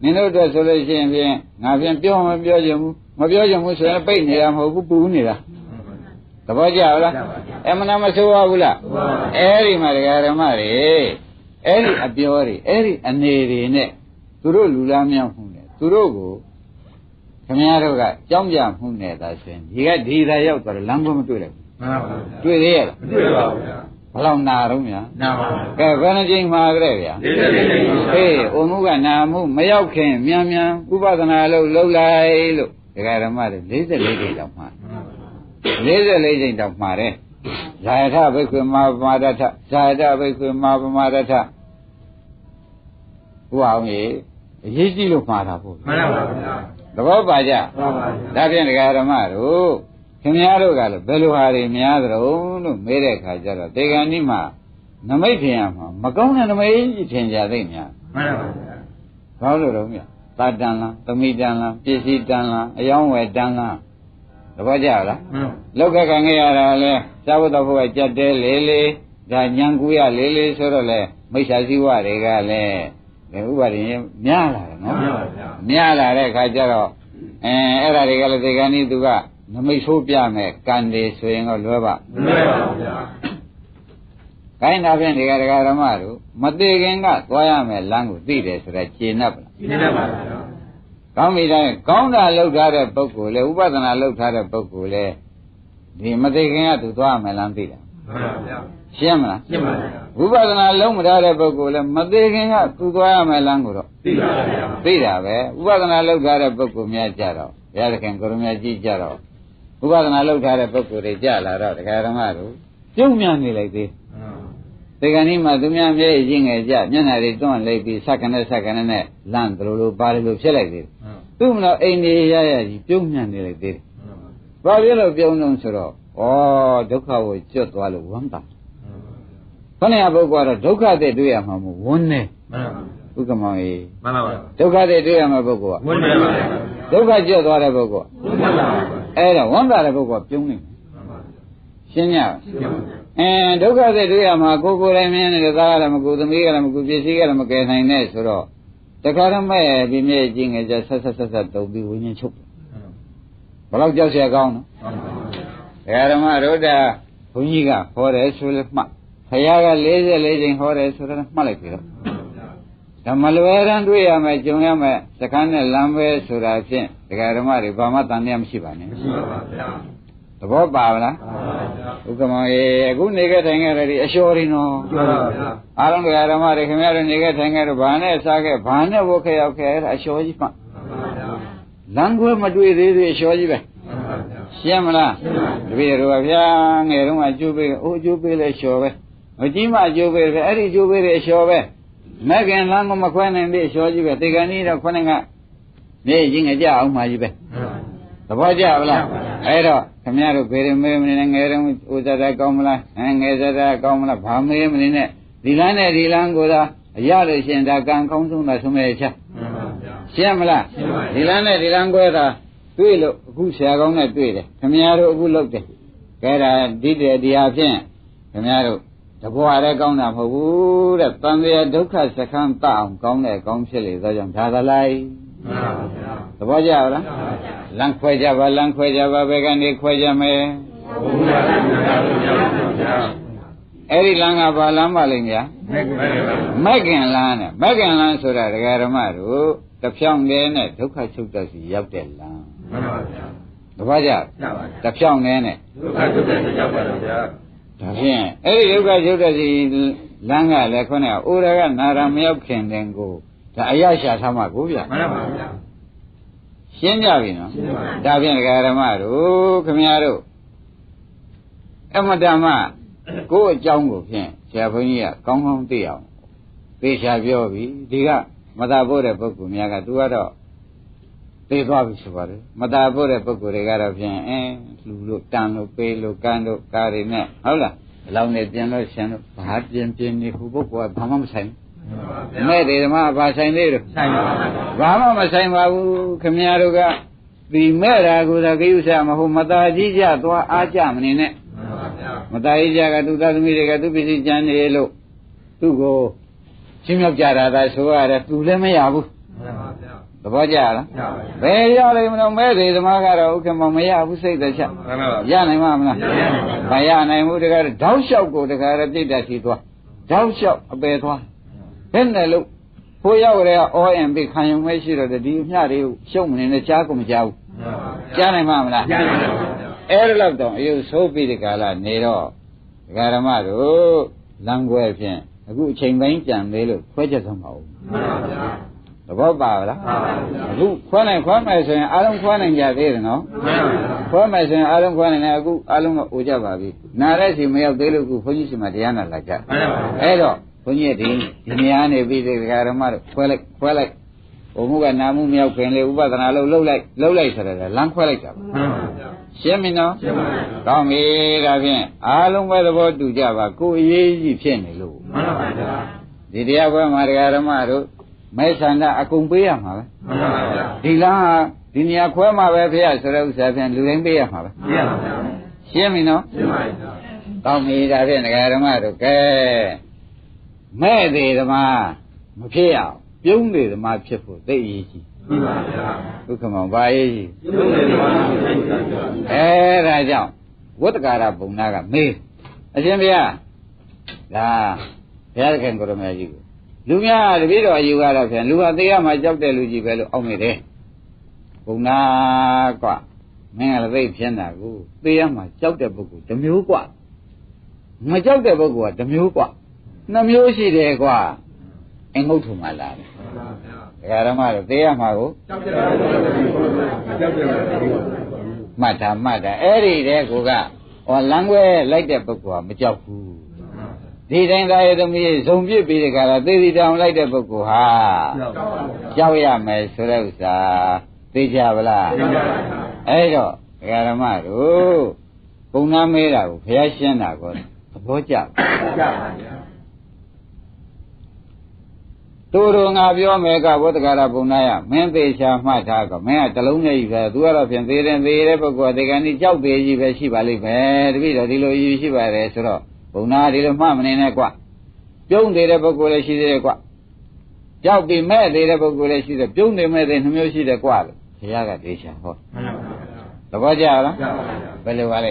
[SPEAKER 2] မင်းတို့အတွက်ဆိုလို့ရှိရင်ဖြင့်ငါဖြင့်ပြောမပြောချင်ဘူးမပြောချင်ဘူးဆိုရင်ပိတ်နေတာမဟုတ်ဘူးပူနေတာသဘောကျလားအမှန်တမ်းမဆိုးပါဘူးလားအဲ့ဒီမှာဒကာဓမ္မတွေအဲ့ဒီအပြောတွေအဲ့ဒီအနေတွေနဲ့သူတို့လူလားမြောက်မှုနဲ့သူတို့ကိုခင်ဗျားတို့ကကြောင်းပြမှုနဲ့သာဆိုရင်ဒီကဒီသာရောက်သွားတယ်လမ်းခွင့်မတွေ့လိုက်ဘူးမှန်ပါဘူးတွေ့သေးရဲ့လားမတွေ့ပါဘူးဗျာဘယ်လောက်နာတော့ဗျာနာပါဘူးကဲဘယ်နှကြိမ်မှာကြတဲ့ဗျာလေးလေးလေးဟေးအုံမှုကနာမှုမရောက်ခင်မြန်မြန်ဥပဒနာလို့လှုပ်လိုက်လို့ဒကာဓမ္မတွေလေးစိတ်လေးကြိမ်တောင်မှာလေးစိတ်လေးကြိမ်တောင်မှာတယ်ဇာယထဘိက္ခွေမာပမာဒထဇာယထဘိက္ခွေမာပမာဒထဟိုအောင်ကြီးအရေးကြီးလို့မှားတာပေါ့မှန်ပါဗျာသဘောပါကြမှန်ပါဗျာဒါဖြင့်ဒကာဓမ္မတို့ခင်ဗျားတို့ကလည်းဘယ်လိုဟာတွေများသလဲလို့မေးတဲ့ခါကျတော့တေဂန်ဒီမှာနမိတ်ထင်ရမှာမကောင်းတဲ့နမိတ်ကြီးထင်ကြသိများမှန်ပါဗျာဘာလို့တော့မြတ်သာတန်လားသမိတန်လားပစ္စည်းတန်လားအယောင်းဝယ်တန်လားသဘောကျလားမှန်လောက်ကခံခဲ့ရတာလဲသာဝတ္တဘုရားကြက်တဲလေးလေးဒါညံကူရလေးလေးဆိုတော့လေမိစ္ဆာစည်းဝတွေကလည်းဒီဥပါဒင်းများလာတယ်နော်မှန်ပါဗျာများလာတဲ့ခါကျတော့အဲအဲ့ဒါတွေကလည်းတေဂန်ဒီသူကနမိတ်ဆိုးပြမယ်ကံတွေဆိုရင်တော့လွယ်ပါမလွယ်ပါဘူးဗျာ။ခိုင်းတာဖြင့်ဒီကဒကာဓမ္မတို့မသေးခင်ကသွားရမယ်လမ်းကိုသိတယ်ဆိုတော့ကျေနပ်ပါလားကျေနပ်ပါဗျာ။ကောင်းပြီတိုင်းကောင်းတာလုပ်ထားတဲ့ပုဂ္ဂိုလ်လေဥပဒနာလုပ်ထားတဲ့ပုဂ္ဂိုလ်လေဒီမသေးခင်ကသူသွားရမယ်လမ်းသိတာမှန်ပါဗျာ။ရှင်းမလားရှင်းပါဗျာ။ဥပဒနာလုံးမထားတဲ့ပုဂ္ဂိုလ်လေမသေးခင်ကသူသွားရမယ်လမ်းကိုတော့သိပါဗျာ။သိတာပဲဥပဒနာလုပ်ထားတဲ့ပုဂ္ဂိုလ်များကြတော့ဘုရားသခင်ကိုရမကြီးကြတော့ဥပဒနာလုပ်ထားတဲ့ပုဂ္ဂိုလ်တွေကြလာတော့ဒကာဓမ္မတို့ပြုံးမြန်နေလိုက်သေးဒီကနေ့မှသူများမျက်ရည်ချင်းငယ်ကြမျက်နှာတွေတွန်းလိုက်ပြီးစက္ကနဲ့စက္ကနဲ့နဲ့လန့်တယ်လို့ပါတယ်လို့ဖြစ်လိုက်သေးသူ့မလို့အိမ်ကြီးရရကြီးပြုံးမြန်နေလိုက်သေးဘာဖြစ်လို့ပြုံးလုံးဆိုတော့ဩဒုက္ခကိုကျွတ်သွားလို့ဝမ်းသာခொနည်းပုဂ္ဂိုလ်ကတော့ဒုက္ခတဲ့တွေ့ရမှာမဟုတ်ဝန်းနေဥက္ကမောင်ကြီးမှန်ပါပါဒုက္ခတဲ့တွေ့ရမှာပုဂ္ဂိုလ်ကဝန်းနေပါဒုက္ခကျွတ်သွားတဲ့ပုဂ္ဂိုလ်ဝန်းနေပါအဲ့တော့ဝမ်းသာတဲ့ပုဂ္ဂိုလ်ပြုံးနေရှင်းညအဲဒုက္ခတဲ့တွေ့ရမှာကိုယ်ကိုယ်တိုင်မြင်နေတဲ့သားကလည်းမကူသမီးကလည်းမကူပစ္စည်းကလည်းမကယ်နိုင်နဲ့ဆိုတော့တခါတော့မဲ့ဒီမြေကြီးငယ်ကြဆက်ဆက်ဆက်ဆက်တုံပြီးဝိညာဉ်ချုပ်ဘယ်တော့ကြောက်เสียကောင်းနော်ဒကာဓမ္မတို့တာဘုန်းကြီးကဟောတယ်ဆိုလည်းမှတ်ခရားကလေးစိတ်လေးချိန်ဟောတယ်ဆိုတော့မှတ်လိုက်ပြီတော့ဓမ္မလွယ်ရန်တွေ့ရမယ်ကြုံရမယ်စကန်းနဲ့လမ်းပဲဆိုတာဖြင့်ဒကာဓမ္မတွေဘာမှတန်တရားမရှိပါနဲ့မရှိပါပါဗျာသဘောပါဗလားဥက္ကမောရေအခုနေခဲ့ထိုင်ခဲ့တယ်ဒီအလျှော်ရင်းတော့မှန်ပါဗျာအားလုံးဒကာဓမ္မတွေခင်ဗျားတို့နေခဲ့ထိုင်ခဲ့တော့ဘာနဲ့စားခဲ့ဘာနဲ့ဝတ်ခဲ့ရောက်ခဲ့အဲ့ဒါအလျှော်ကြီးမှန်ပါဗျာလမ်းခွဲမတွေ့သေးသေးအလျှော်ကြီးပဲမှန်ပါဗျာရှင်းမလားတပည့်တော်ဗျာငယ်တုန်းကကျိုးပေးအိုးကျိုးပေးလဲလျှော်ပဲမကြီးမှကျိုးပေးပဲအဲ့ဒီကျိုးပေးတဲ့အလျှော်ပဲမကင်လမ်းကိုမခွဲနိုင်သေးလျှော်ကြီးပဲတေကန်ကြီးတော့ခွနဲ့ကမြေကြီးငကြအောင်မှကြီးပဲသဘောကျပါလားအဲ့တော့ခင်ဗျားတို့ဘယ်ရမေးမနေနဲ့ငယ်တုန်းဥဇာတာကောင်းမလားငယ်ဇာတာကောင်းမလားဘာမေးမနေနဲ့ဒီလမ်းနဲ့ဒီလမ်းကိုသာအရလို့ရှင်ဒါကံကောင်းဆုံးတာဆုံးမဲ့ချရှင်းမလားဒီလမ်းနဲ့ဒီလမ်းကွဲတာတွေ့လို့အခုဆရာကောင်းနဲ့တွေ့တယ်ခင်ဗျားတို့အခုလုပ်တယ်ကဲဒါဒီတည်းတရားဖြင့်ခင်ဗျားတို့တဘွားလည်းကောင်းတာမဟုတ်ဘူးတဲ့တန်တရားဒုက္ခစခန်းတအောင်ကောင်းတဲ့ကောင်းဖြစ်လေသောကြောင့်ဒါသလိုက်မှန်ပါဗျာသဘောကျလားလမ်းခွဲကြပါလမ်းခွဲကြပါဘယ်ကနေခွဲကြမယ်ဘုရားအဲ့ဒီလမ်းကဘာလမ်းပါလိမ့်ဗျာမက္ကင်လမ်းနဲ့မက္ကင်လမ်းဆိုတာဒကာဓမ္မတို့တဖြောင်းနေနဲ့ဒုက္ခချုပ်တတ်စီရောက်တဲ့လမ်းမှန်ပါဗျာသဘောကျတဖြောင်းနေနဲ့ဒုက္ခချုပ်တတ်စီရောက်ပါတော့ဗျာဒါဖြင့်အဲ့ဒီဒုက္ခချုပ်တတ်စီလမ်းကလည်းခေါင်းကအိုရကနာရမရောက်ခင်တဲ့ကိုဒါအရရှာထားမှာကိုဗျာမှန်ပါဗျာရှင်းကြပြီနော်ဒါဖြင့်ဒကာဓမ္မတို့ခင်ဗျားတို့အမတမကိုယ့်အကြောင်းကိုဖြင့်ဆရာဘုန်းကြီးကကောင်းကောင်းသိအောင်သေချာပြောပြီဒီကမသာဖို့တဲ့ပုဂ္ဂိုလ်များကသူကတော့သိသွားပြီဆိုပါတယ်မသာဖို့တဲ့ပုဂ္ဂိုလ်တွေကတော့ဖြင့်အင်းလူလို့တန်လို့ပေးလို့ကန်းလို့ကားတွေနဲ့ဟုတ်လားအလောင်းနဲ့ပြင်လို့ရှင်လို့ဘာပြင်းပြင်းနေဟိုပုဂ္ဂိုလ်ကဘာမှမဆိုင်ဘူးမဲ့တွေဓမ္မဘာဆိုင်သေးလို့ဆိုင်ပါဘာမှမဆိုင်ပါဘူးခင်ဗျားတို့ကဒီမဲ့တာကိုသာကိစ္စမဟုတ်မသာကြီးကြသွားအားကြမနေနဲ့မသာကြီးကြကသူသားသမီးတွေကသူပစ္စည်းကျန်နေလို့သူ့ကိုချင်းမြောက်ကြတာသာဆိုရတယ်သူလည်းမရဘူးသဘောကျလားဘယ်ရလိမ့်မလို့မဲ့သေးသမားကတော့ဥက္ကမမရဘူးစိတ်တချက်ရနိုင်မှာမလားမရနိုင်ဘူးတကယ်တောက်လျှောက်ကိုတကယ်ပြိတ္တရှိသွားတောက်လျှောက်အပယ်သွားဘယ်နဲ့လို့ဖိုးရောက်ရဲအောအင်ပြီးခံရုံပဲရှိတော့ဒီအမျှတွေကိုရှုံးမနေနဲ့ကြားကုန်မကြားဘူးကြားနိုင်မှာမလားကြားနိုင်ပါဘူးအဲ့ဒါတော့အယုဆိုးပြီးဒီကာလနေတော့ဒကာဓမ္မတို့လမ်းခွဲဖြင့်အခုအချိန်ပိုင်းကြံသေးလို့ခွဲချက်ဆုံးပါဦးသဘောပါလားအခုခွဲနိုင်ခွဲမယ်ဆိုရင်အားလုံးခွဲနိုင်ကြသေးတယ်နော်ခွဲမယ်ဆိုရင်အားလုံးခွဲနိုင်တယ်အခုအားလုံးကအိုကြပါပြီနားတဲ့စီမရောက်သေးလို့အခုဘုန်းကြီးစီမှာတရားနာလာကြအဲ့တော့ဘုန်းကြီးဒီဒီနေရာနေပြီးဒီကရမတို့ခွဲလိုက်ခွဲလိုက်ဘုံမှုကနာမှုမရောက်ခင်လေဥပဒနာလို့လှုပ်လိုက်လှုပ်လိုက်ဆိုတော့လမ်းခွဲလိုက်တာရှင်းပြီနော်ရှင်းပါပြီကောင်းပြီဒါဖြင့်အားလုံးပဲသဘောတူကြပါကိုယ်အရေးကြီးဖြစ်နေလို့မှန်ပါပါဒီတရားပွဲမှာတရားဓမ္မတို့မဲဆန္ဒအကုန်ပေးရမှာပဲမှန်ပါပါဒီလားဒီနေရာခွဲမှာပဲဖေရဆိုတဲ့ဥစ္စာဖြင့်လူတိုင်းပေးရမှာပဲပေးရပါပါရှင်းပြီနော်ရှင်းပါပြီကောင်းပြီဒါဖြင့်တရားဓမ္မတို့ကဲမဲ့သေးဓမ္မမဖြစ်ရအောင်ပြုံးသေးဓမ္မဖြစ်ဖို့သိအရေးကြီးမှန်ပါဗျာဒုက္ခမောဘာရေးကြီးပြုံးသေးဓမ္မဖြစ်ပါဗျာအဲဒါကြောင့်ဝတ္တကာရဘုံနာကမေးအရှင်ဘုရားဒါဘုရားခင်ကိုရမကြီးကိုလူများတပည့်တော်အယူကတော့ဖြင့်လူဟာသေးရမှာကြောက်တဲ့လူကြီးပဲလို့အောက်နေတယ်ဘုံနာကွမင်းကလည်းသိဖြစ်တာကိုသေးရမှာကြောက်တဲ့ပုဂ္ဂိုလ်တစ်မျိုးကွမကြောက်တဲ့ပုဂ္ဂိုလ်ကတစ်မျိုးကွနှမျိုးရှိတယ်ကွာအင်္ဂုတ်ထုံမှလာတယ်ဒကာရမတို့သေးရမှာကိုကြောက်တဲ့ပုဂ္ဂိုလ်ကြောက်တဲ့ပုဂ္ဂိုလ်မှတ်တာမှတ်တာအဲ့ဒီတဲ့ကိုကဟောလမ်းခွဲလိုက်တဲ့ပုဂ္ဂိုလ်ကမကြောက်ဘူးဒီတိုင်းသားရဲ့သမီးဇုံပြစ်ပြီးတဲ့ခါတော့သေစီတောင်လိုက်တဲ့ပုဂ္ဂိုလ်ဟာကြောက်ရမယ်ဆိုတဲ့ဥစ္စာသိကြပါလားသိကြပါပါအဲ့တော့ဒကာရမတို့ဘုံနာမဲတာကိုဘုရားရှင်းတာကိုသဘောကျပါပါတို့တို့ငါပြောမယ်ကဝတ္တကာရဘုံနာယမင်းသေးချာမှတ်ထားကောမင်းကတလုံးနဲ့ကြီးပဲသူကတော့ဖြင့်သေးတယ်သေးတဲ့ပုဂ္ဂိုလ်ဒီကနေ့ကြောက်သေးကြီးပဲရှိပါလိမ့်မယ်တပည့်တော်ဒီလိုယူရှိပါတယ်ဆိုတော့ဘုံနာဒီလိုမှတ်မနေနဲ့ကွပြုံးသေးတဲ့ပုဂ္ဂိုလ်လည်းရှိသေးတယ်ကွကြောက်ပြီးမဲ့သေးတဲ့ပုဂ္ဂိုလ်လည်းရှိတယ်ပြုံးနေမဲ့သေးနှမျိုးရှိတယ်ကွလို့ဘုရားကဒေချာဟောသဘောကျလားဘယ်လိုပါလဲ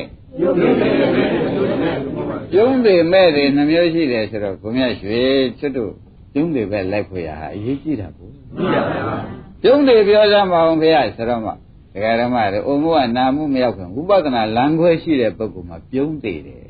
[SPEAKER 2] ပြုံးသေးမဲ့သေးနှမျိုးရှိတယ်ဆိုတော့ဘုရားရွှေချွတ်တို့ပြုံးတွေပဲလိုက်ခွေရဟာအရေးကြီးတာကိုပြုံးတွေပြောစမ်းမအောင်ဖေရဆိုတော့မှဒကာရမတွေအုံမိုးကနာမှုမရောက်ခင်ဝိပဿနာလမ်းခွဲရှိတဲ့ပုဂ္ဂိုလ်မှာပြုံးသေးတယ်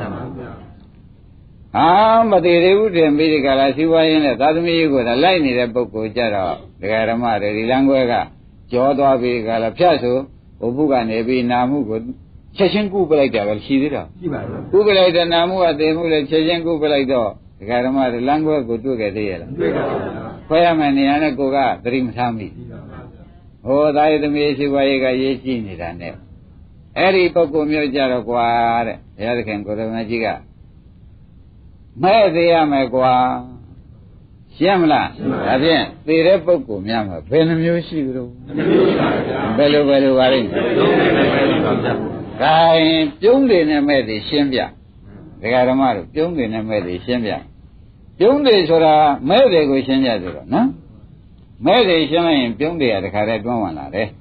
[SPEAKER 2] ဟာမသေးသေးဘူးတင်ပြီးဒီကလာစီဝါရင်းနဲ့သာသမီကြီးကိုလိုက်နေတဲ့ပုဂ္ဂိုလ်ကြတော့ဒကာရမတွေဒီလမ်းခွဲကကြောသွားပြီးကလာဖြတ်ဆိုဘုဘုကနေပြီးနာမှုကိုချက်ချင်းကုပလိုက်တာပဲရှိသေးတာရှိပါဘူးကုပလိုက်တဲ့နာမှုကသေမှုလည်းချက်ချင်းကုပလိုက်တော့ဒကာဓမ္မတွေလမ်းခွဲကိုတွေ့ခဲ့သေးရဲ့လားတွေ့ပါဘူးခွဲရမယ်နေရာနဲ့ကိုကသတိမထားမိဟောသားရသမီးရှိပါရဲ့ကရေးကြည့်နေတာနဲ့အဲ့ဒီပုဂ္ဂိုလ်မျိုးကြတော့ကွာတဲ့ဘုရားသခင်ကိုရမကြီးကမဲ့သေးရမယ်ကွာရှင်းမလားဒါဖြင့်သေတဲ့ပုဂ္ဂိုလ်များမှာဘယ်နှမျိုးရှိကြလို့ဘယ်လိုဘယ်လိုပါလိမ့်ခိုင်းပြုံးတယ်နဲ့မဲ့သေးရှင်းပြဒကာဓမ္မတို့ပြုံးတယ်နဲ့မဲ့တယ်ရှင်းပြပြုံးတယ်ဆိုတာမဲ့တယ်ကိုရှင်းပြဆိုတော့နော်မဲ့တယ်ရှင်းလိုက်ရင်ပြုံးတယ်ကတခါတည်းတွန်းဝင်လာတယ်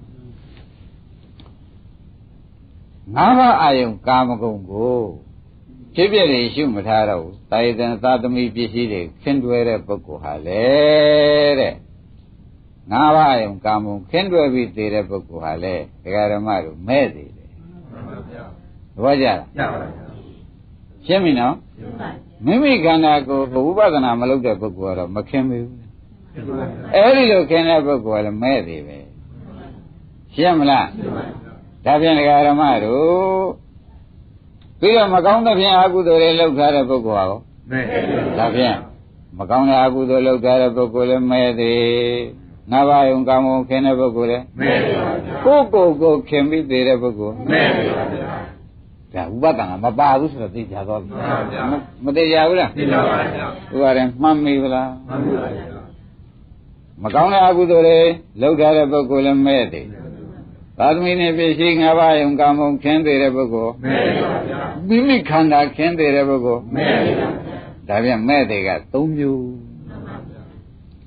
[SPEAKER 2] ငါးပါးအာယုံကာမဂုဏ်ကိုဖြစ်ဖြစ်နေရှုမထားတော့ဘူးတာယတန်သာသမီပစ္စည်းတွေခင်းတွဲတဲ့ပုဂ္ဂိုလ်ဟာလေတဲ့ငါးပါးအာယုံကာမဂုဏ်ခင်းတွဲပြီးသေးတဲ့ပုဂ္ဂိုလ်ဟာလေဒကာဓမ္မတို့မဲ့သေးတယ်မှန်ပါဗျာသဘောကျလားကျပါဗျာရှင်းပြီနော်မိမိခန္ဓာကိုယ်ဝိပဿနာမလုပ်တဲ့ပုဂ္ဂိုလ်ကတော့မခင်ဘူးအဲ့ဒီလိုခင်တဲ့ပုဂ္ဂိုလ်ကလည်းမဲ့သေးပဲရှင်းမလားဒါဖြင့်ဒကာဓမ္မတို့ပြီးတော့မကောင်းတဲ့ဖြင့်အကုသိုလ်တွေလုပ်ထားတဲ့ပုဂ္ဂိုလ်ဟာရောမဲ့ဒါဖြင့်မကောင်းတဲ့အကုသိုလ်လုပ်ထားတဲ့ပုဂ္ဂိုလ်လည်းမဲ့သေးငါးပါးယုံကာမဂုဏ်ခင်တဲ့ပုဂ္ဂိုလ်လည်းမဲ့ပါဗျာကိုယ်ကိုယ်ကိုခင်ပြီးသေးတဲ့ပုဂ္ဂိုလ်မဲ့ပါဗျာဒါဥပဒနာမပါဘူးဆိုတော့သိကြသွားပြီမသိကြဘူးလားသိပါပါဗျာသူကလည်းမှတ်မိဗလားမှတ်ပါဗျာမကောင်းတဲ့အကုသိုလ်တွေလုပ်ထားတဲ့ပုဂ္ဂိုလ်လည်းမဲ့သေးသာသမီနဲ့ပြည့်ရှိငါးပါးယုံကာမဂုဏ်ခင်းသေးတဲ့ပုဂ္ဂိုလ်မဲ့ပါဗျာမိမိခန္ဓာခင်းသေးတဲ့ပုဂ္ဂိုလ်မဲ့ပါဗျာဒါပြန်မဲ့သေးကသုံးမျိုး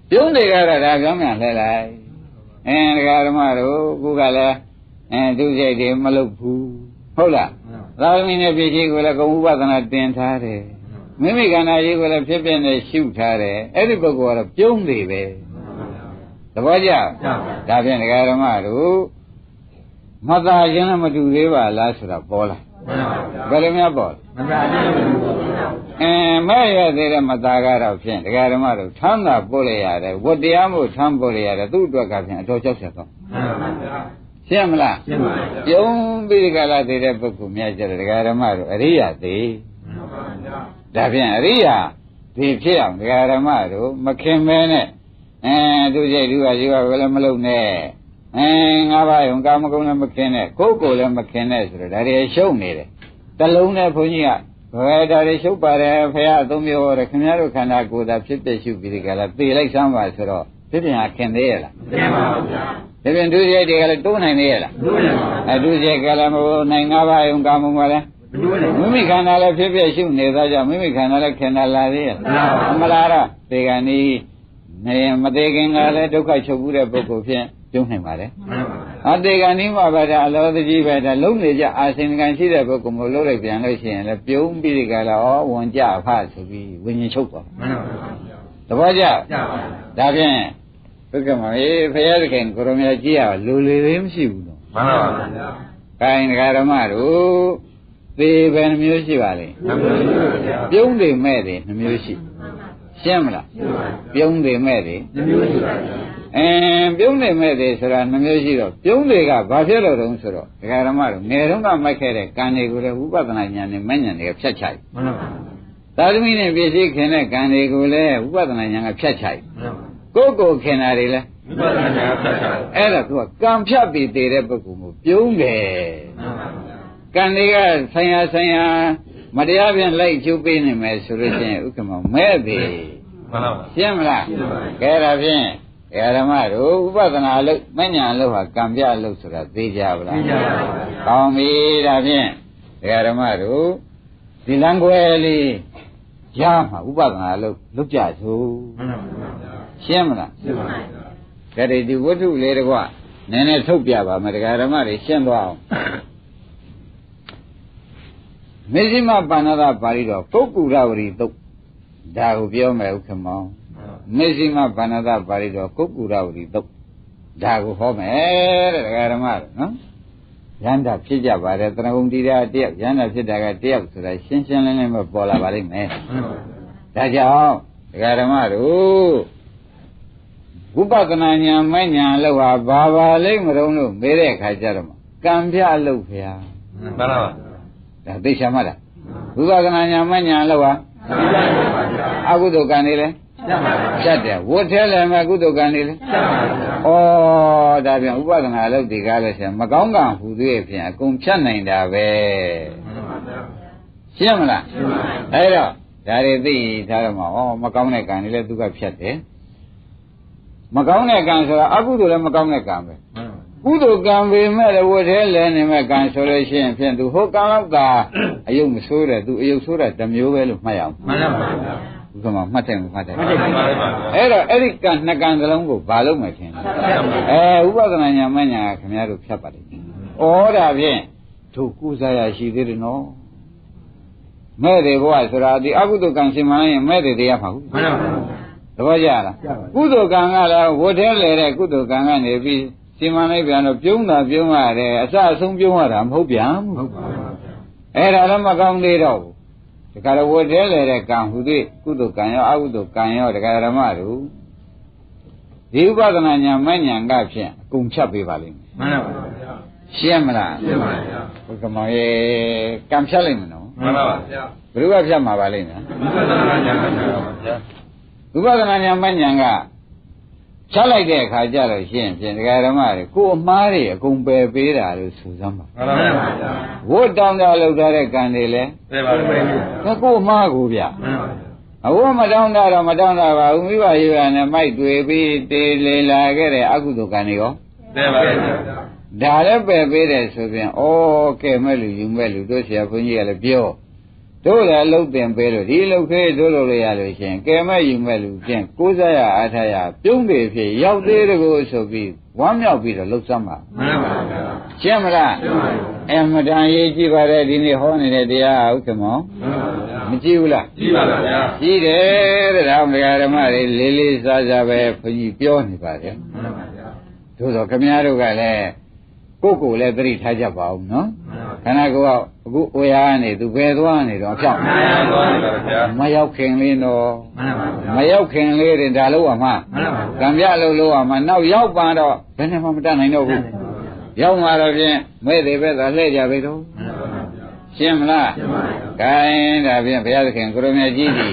[SPEAKER 2] ပြုံးတွေကတော့ဒါကြောင့်မြန်လဲလိုက်အင်းဒကာဓမ္မတို့ခုကလည်းအဲသူစိတ်တွေမလုပ်ဘူးဟုတ်လားသာသမီနဲ့ပြည့်ရှိကိုလည်းကုံဥပဒနာတင်ထားတယ်မိမိခန္ဓာကြီးကိုလည်းဖြစ်ဖြစ်နဲ့ရှုထားတယ်အဲ့ဒီပုဂ္ဂိုလ်ကတော့ပြုံးတွေပဲသဘောကျဒါဖြင့်ဒကာဓမ္မတို့မသာခြင်းနဲ့မတူသေးပါလားဆိုတာပေါ်လာဘယ်လိုများပေါ်မသာခြင်းနဲ့မတူပါဘူးအင်းမဲ့ရသေးတဲ့မသာကတော့ဖြင့်ဒကာဓမ္မတို့ထမ်းတာပို့လိုက်ရတယ်ဝတ္တရားမို့ထမ်းပို့လိုက်ရတယ်သူ့အတွက်ကဖြင့်အတော်ကြောက်ဆက်တော့ရှင်းမလားရှင်းပါပြီပြုံးပြီးကြလာသေးတဲ့ပုဂ္ဂိုလ်များကြတယ်ဒကာဓမ္မတို့အရိယာသေးဒါဖြင့်အရိယာဒီဖြစ်အောင်ဒကာဓမ္မတို့မခင်မဲနဲ့အဲသူစိတ်သူကယူကလည်းမလုပ်နဲ့အဲငါးပါးယုံကာမဂုဏ်လည်းမခင်နဲ့ကိုယ်ကိုယ်လည်းမခင်နဲ့ဆိုတော့ဒါတွေရှုံနေတယ်တလုံးနဲ့ဘုန်းကြီးကဘယ်ဒါတွေရှုပ်ပါတယ်ဖះအသုံးမျိုးရခင်ဗျားတို့ခန္ဓာကိုယ်သာဖြစ်ဖြစ်ရှုပြီးဒီကလာသေလိုက်စမ်းပါဆိုတော့ဖြစ်ပြန်ခင်သေးရဲ့လားခင်ပါဘူးဗျာဒါပြန်သူစိတ်တွေကလည်းတိုးနိုင်သေးရဲ့လားတိုးနိုင်ပါဘူးအဲသူစိတ်ကလည်းမဟုတ်နိုင်ငါးပါးယုံကာမဂုဏ်လည်းမိမိခန္ဓာလည်းဖြစ်ဖြစ်ရှုနေသားကြောင့်မိမိခန္ဓာလည်းခင်တာလာသေးရဲ့လားမလားတော့ဒီကနေ့နေမသေးခင်ကလည်းဒုက္ခချုပ်ဘူးတဲ့ပုဂ္ဂိုလ်ဖြင့်ပြုံးနိုင်ပါလေအတေကနိမဘာဒအလောတကြီးပဲဒါလုံးနေကြအာစင်ကံရှိတဲ့ပုဂ္ဂိုလ်မျိုးလုံးလိုက်ပြန်လို့ရှိရင်လည်းပြုံးပြီးဒီကလာဩဝန်ကြဖဆိုပြီးဝิญဉ်ချုပ်သွားမှန်ပါဗျာသဘောကျဒါဖြင့်ဘုက္ကမအေးဖရာသခင်ကိုရမကြီးကလူလေသေးမရှိဘူးလို့မှန်ပါဗျာခိုင်းဒကာဓမ္မတို့သေပဲနှမျိုးရှိပါလေနှမျိုးရှိပါဗျာပြုံးတယ်မဲ့တယ်နှမျိုးရှိရှင်းမလားပြုံးတယ်မဲ့တယ်နှမျိုးရှိပါဗျာအင်းပြုံးနေမဲ့တယ်ဆိုတာနှမျိုးရှိတော့ပြုံးတွေကဘာဖြစ်လို့တုံးဆိုတော့ဒကာဓမ္မတို့ငယ်တုန်းကမိုက်ခဲ့တဲ့ကံတွေကိုလည်းဝိပဿနာဉာဏ်နဲ့မဉဏ်တွေကဖြတ်ချလိုက်မှန်ပါဘူးသာသမီနဲ့ပြည့်စည်ခင်တဲ့ကံတွေကိုလည်းဝိပဿနာဉာဏ်ကဖြတ်ချလိုက်မှန်ပါဘူးကိုယ်ကိုခင်တာတွေလည်းဝိပဿနာဉာဏ်ကဖြတ်ချလိုက်အဲ့ဒါသူကကံဖြတ်ပြီးတည်တဲ့ပုဂ္ဂိုလ်ကိုပြုံးတယ်မှန်ပါဘူးကံတွေကဆိုင်ရာဆိုင်ရာမတရားဖြင့်လိုက်ကျုပ်ပေးနေမယ်ဆိုလို့ရှိရင်ဥက္ကမမဲ့ပြီမှန်ပါဘူးရှင်းမလားကဲဒါဖြင့်ဓမ္မတို့ဥပဒနာလို့မညာလို့ဟာကံပြလို့ဆိုတာသိကြပါလားသိကြပါဘူးကောင်းပြီဒါဖြင့်ဓမ္မတို့ဒီလမ်းခွဲလေးရမှာဥပဒနာလို့လုတ်ကြဆိုမှန်ပါဘူးရှင်းမလားရှင်းပါပြီဒါတွေဒီဝတ္ထုလေးတကွနည်းနည်းထုတ်ပြပါမယ်ဓမ္မတွေရှင်းသွားအောင်မေဇိမပါဏာတပါဠိတော်ပုဂ္ဂုရဝရီတုတ်ဒါကိုပြောမယ်ဥက္ကမောင်မေဇိမပါဏာတပါဠိတော်ပုဂ္ဂုရဝရီတုတ်ဒါကိုဟောမယ်တဲ့ဓမ္မတွေနော်ရဟန္တာဖြစ်ကြပါတယ်တဏှုံတိရာတယောက်ရဟန္တာဖြစ်တာကတယောက်ဆိုတာရှင်းရှင်းလင်းလင်းပဲပေါ်လာပါလိမ့်မယ်ဒါကြောင့်ဓမ္မတို့ဝိပဿနာဉာဏ်မဲ့ဉာဏ်လို့ဟာဘာပါလိမ့်မတုံးလို့မေးတဲ့အခါကျတော့ကံပြလို့ဖျားမှန်ပါပါဒါသိချင်မှလားဝိပဿနာဉာဏ်မဲ့ဉာဏ်လို့ဟာအကုသိုလ်ကံနေလဲဖြတ်တယ်ဝတ်ထဲလည်းမကုသိုလ်ကံနေလဲဩဒါပြန်ဥပဒနာလို့ဒီကားလဲဆရာမကောင်းကံဟူသေးဖြင့်အကုန်ဖြတ်နိုင်တာပဲရှင်းမလားအဲ့တော့ဒါတွေသိထားတော့မှဩမကောင်းတဲ့ကံတွေလည်းသူကဖြတ်တယ်မကောင်းတဲ့ကံဆိုတာအကုသိုလ်လည်းမကောင်းတဲ့ကံပဲကုသိုလ်ကံပေမဲ့လည်းဝတ်ထဲလဲနေမဲ့ကံဆိုလို့ရှိရင်ဖြင့်သူဟိုကံတော့သာအယုတ်မဆိုးတယ်သူအယုတ်ဆိုးတာတစ်မျိုးပဲလို့မှတ်ရအောင်မှန်ပါပါဘုရားမှတ်တယ်မှတ်တယ်မှတ်တယ်အဲ့တော့အဲ့ဒီကံနှစ်ကံစလုံးကိုဘာလို့မှထင်လဲအဲဥပဒနာညာမညာခင်ဗျားတို့ဖြတ်ပါလိမ့်မယ်ဩဒါဖြင့်တို့ကုစားရရှိသေးတယ်နော်မဲ့တယ်ဘုရားဆိုတာဒီအကုသိုလ်ကံရှင်မလိုက်ရင်မဲ့တယ်တရားမှာဟုတ်မှန်ပါပါသဘောကျလားကုသိုလ်ကံကလည်းဝတ်ထဲလဲတဲ့ကုသိုလ်ကံကနေပြီးရှင်မလိုက်ပြန်တော့ပြုံးတာပြုံးရတယ်အစအဆုံးပြုံးရတာမဟုတ်ပြန်ဘူးဟုတ်ပါဘူးအဲ့ဒါလည်းမကောင်းသေးတော့ဘူးဒါကြတော့ဝတ်ထဲလေတဲ့ကံဟူသည်ကုသိုလ်ကံရောအကုသိုလ်ကံရောတရားဓမ္မတို့ဒီဥပဒနာညာမညာကဖြင့်အကုန်ဖြတ်ပေးပါလိမ့်မယ်မှန်ပါပါဗျာရှင်းမလားရှင်းပါဗျာဘုရားမောင်ရေကံဖြတ်လိုက်မနော်မှန်ပါပါဗျာဘယ်လိုကဖြတ်မှာပါလိမ့်မယ်ဥပဒနာညာမညာပါဗျာဥပဒနာညာမညာကချလိုက်တဲ့အခါကျတော့ရှင်းဖြင့်တရားဓမ္မတွေကိုအမှားတွေအကုန်ပယ်ပေးတာလို့ဆိုစမ်းပါမှန်ပါဗျာဝတ်တောင်းတာလောက်ထားတဲ့ကံတွေလည်းပယ်ပါလိမ့်မယ်ဒါကိုအမှားကိုဗျာမှန်ပါဗျာအဝတ်မတောင်းတာတော့မတောင်းတာပါဘူးမိဘရေရနဲ့မိုက်တွေ့ပြီးတေးလေလာခဲ့တဲ့အကုသိုလ်ကံတွေရောပယ်ပါလိမ့်မယ်ဒါလည်းပယ်ပေးတယ်ဆိုပြန်ဩကဲမဲ့လူယူမဲ့လူတို့ဆရာဘုန်းကြီးကလည်းပြောတို့လည်းလှုပ်တင်ပေးလို့ဒီလှုပ်သေးတို့လို့ရလို့ရှင်ကဲမဲ့ယူမဲ့လူဖြင့်ကိုးစားရအားထားရပြုံးပေဖြစ်ရောက်သေးတကူဆိုပြီးဝမ်းမြောက်ပြီးတော့လှုပ်စမ်းပါမှန်ပါဗျာရှင်းမလားရှင်းပါပြီအမတန်ရေးကြည့်ပါတဲ့ဒီနေ့ဟောနေတဲ့တရားဟုတ်ကမောမှန်ပါဗျာမကြည့်ဘူးလားကြည့်ပါဗျာကြည့်တယ်တဲ့ဒါမှဓမ္မတွေလေးလေးစားစားပဲဘုန်းကြီးပြောနေပါတယ်မှန်ပါဗျာတို့ဆိုခမည်းတော်ကလည်းကိုယ့်ကိုယ်လည်းသတိထားကြပါဦးနော်ခန္ဓာကိုယ်ကအခုအိုရာကနေသူပဲသွားနေတော့အဖြောက်မှန်ပါဗျာမရောက်ခင်လေးတော့မှန်ပါဗျာမရောက်ခင်လေးတင်ဒါလို့ရမှာမှန်ပါဗျာကံပြလို့လို့ရမှာနောက်ရောက်ပါတော့ဘယ်နဲ့မှမတတ်နိုင်တော့ဘူးရောက်မှာတော့ဖြင့်မဲ့တွေပဲသာလှည့်ကြပြီတော့မှန်ပါဗျာရှင်းမလားရှင်းပါပြီ gain ဒါဖြင့်ဘုရားသခင်ကိုရမကြီးကြီး